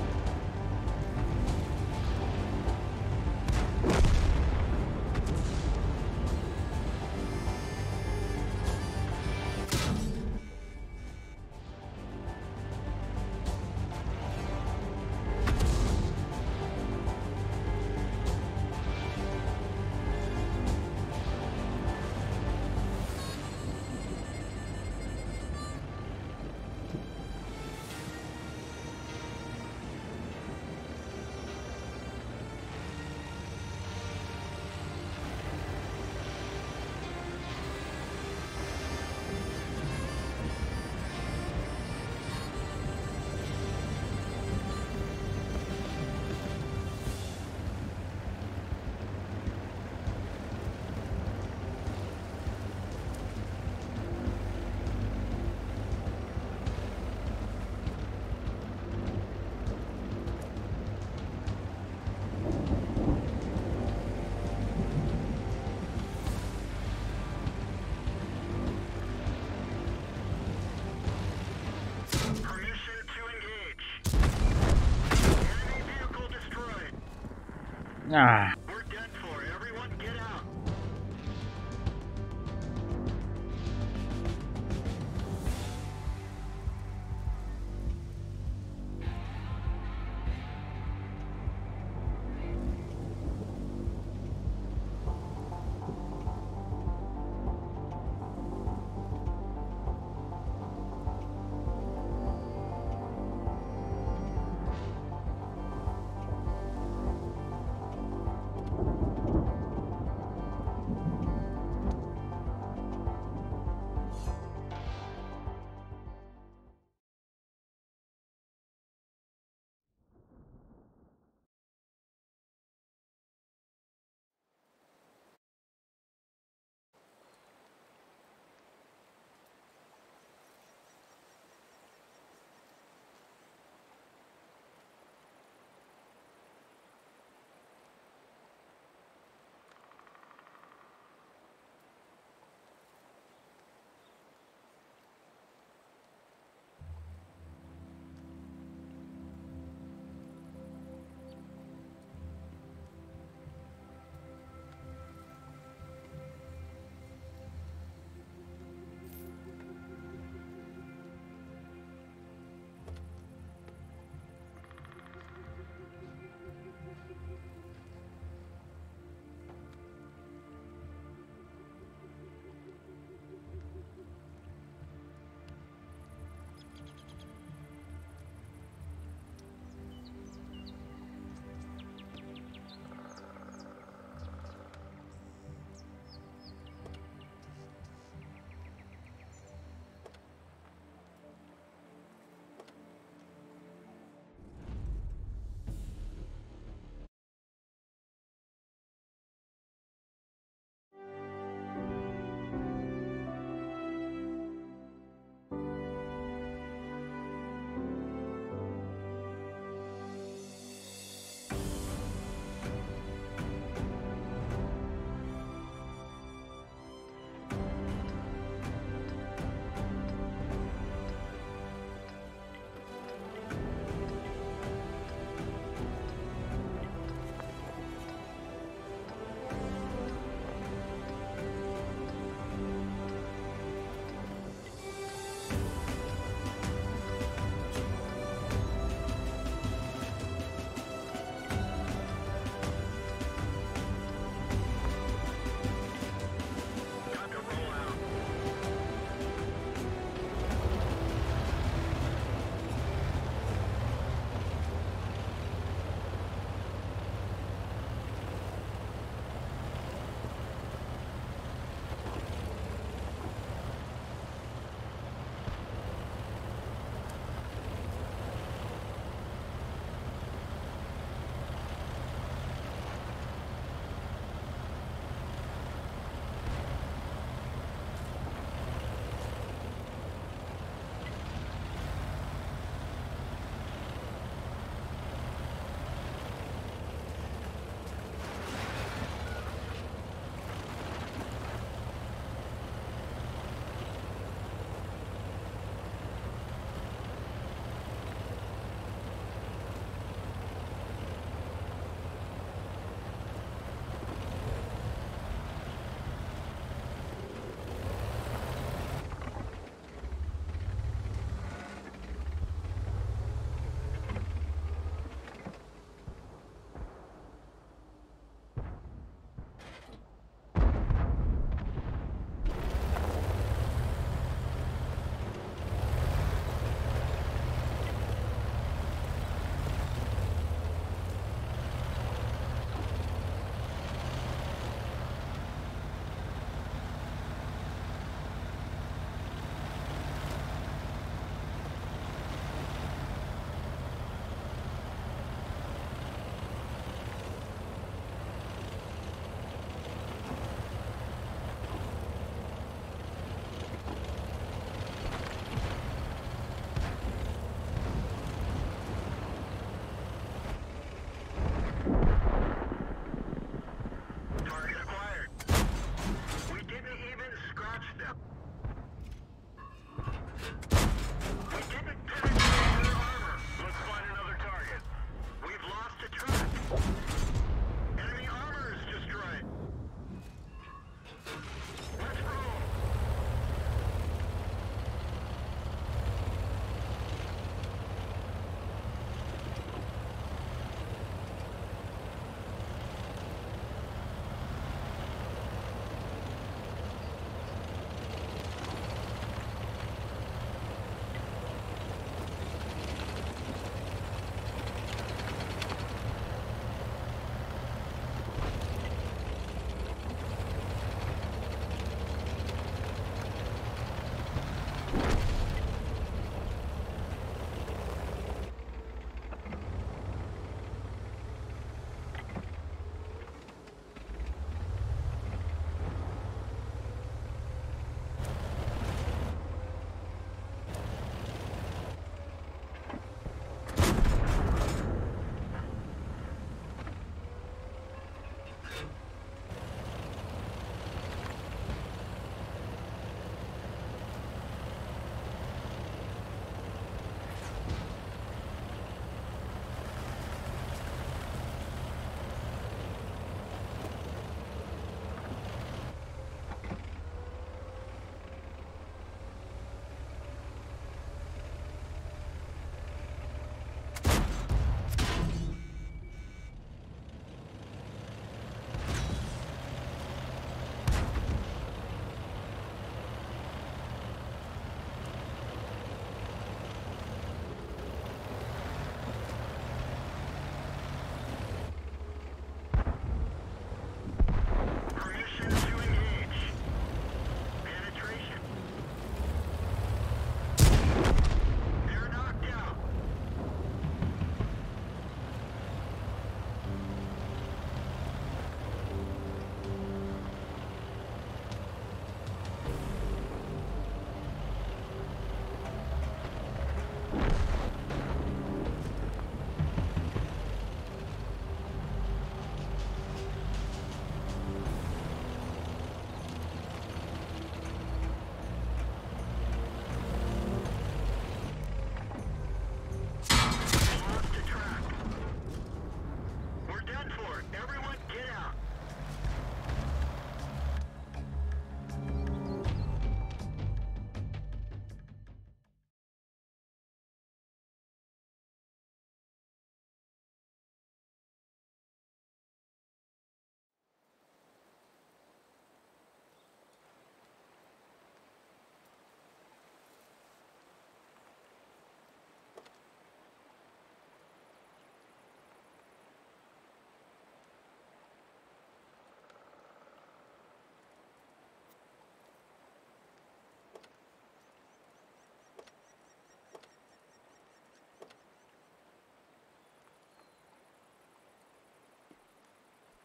Permission to engage. Enemy vehicle destroyed. Ah, We're dead for. Everyone get out.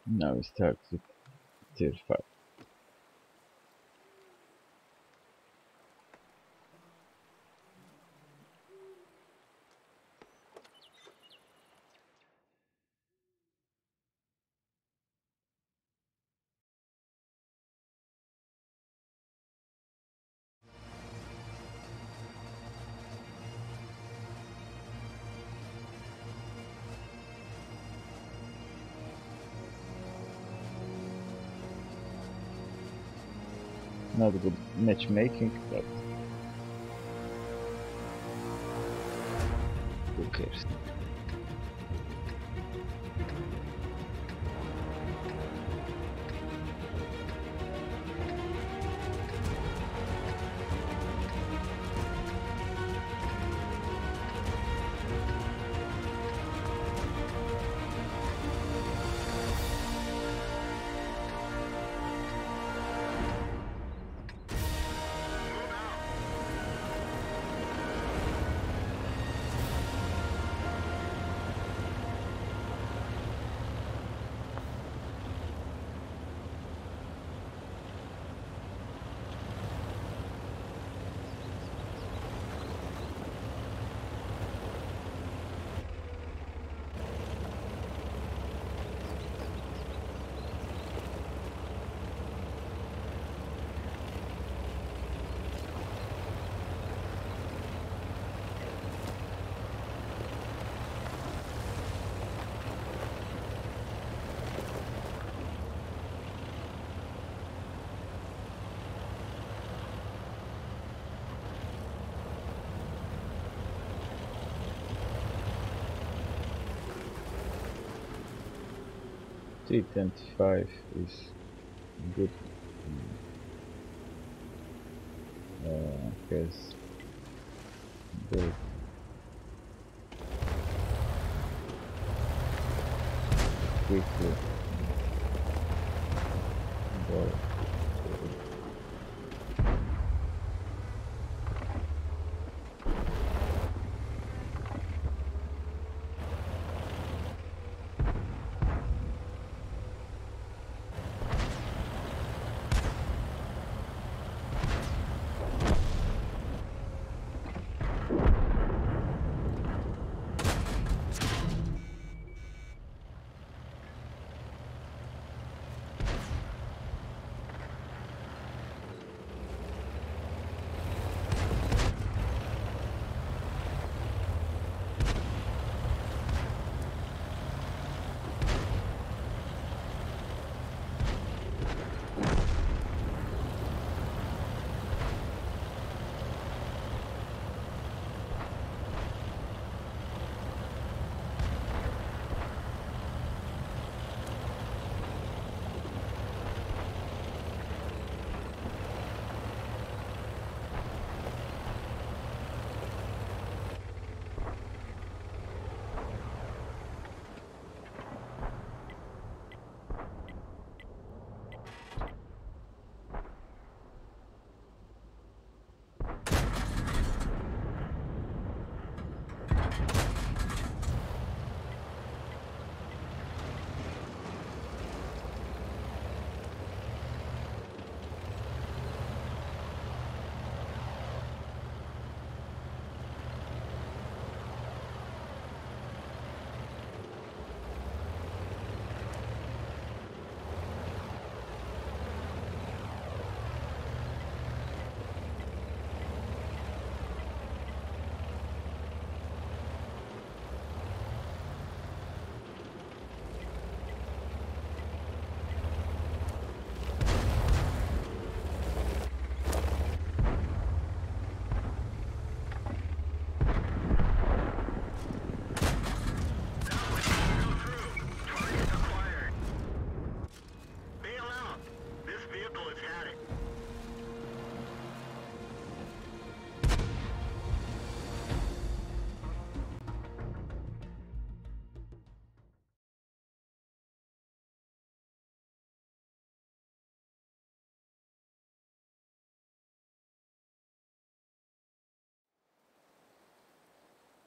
Now we start with tier five. Not good matchmaking, but who cares? T twenty-five is good because the quickly go.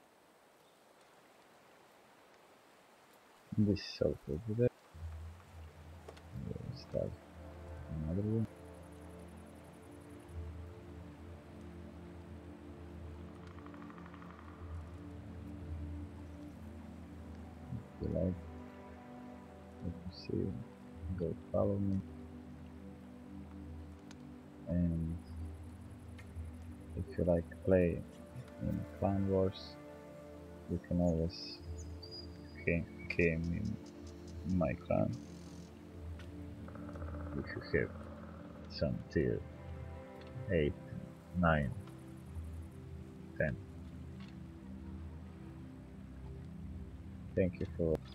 This is out over there. start another one. If you like, let me see, go follow me. And if you like to play in Clan Wars, you can always came, came in my clan if you have some tier eight, nine, ten. Thank you for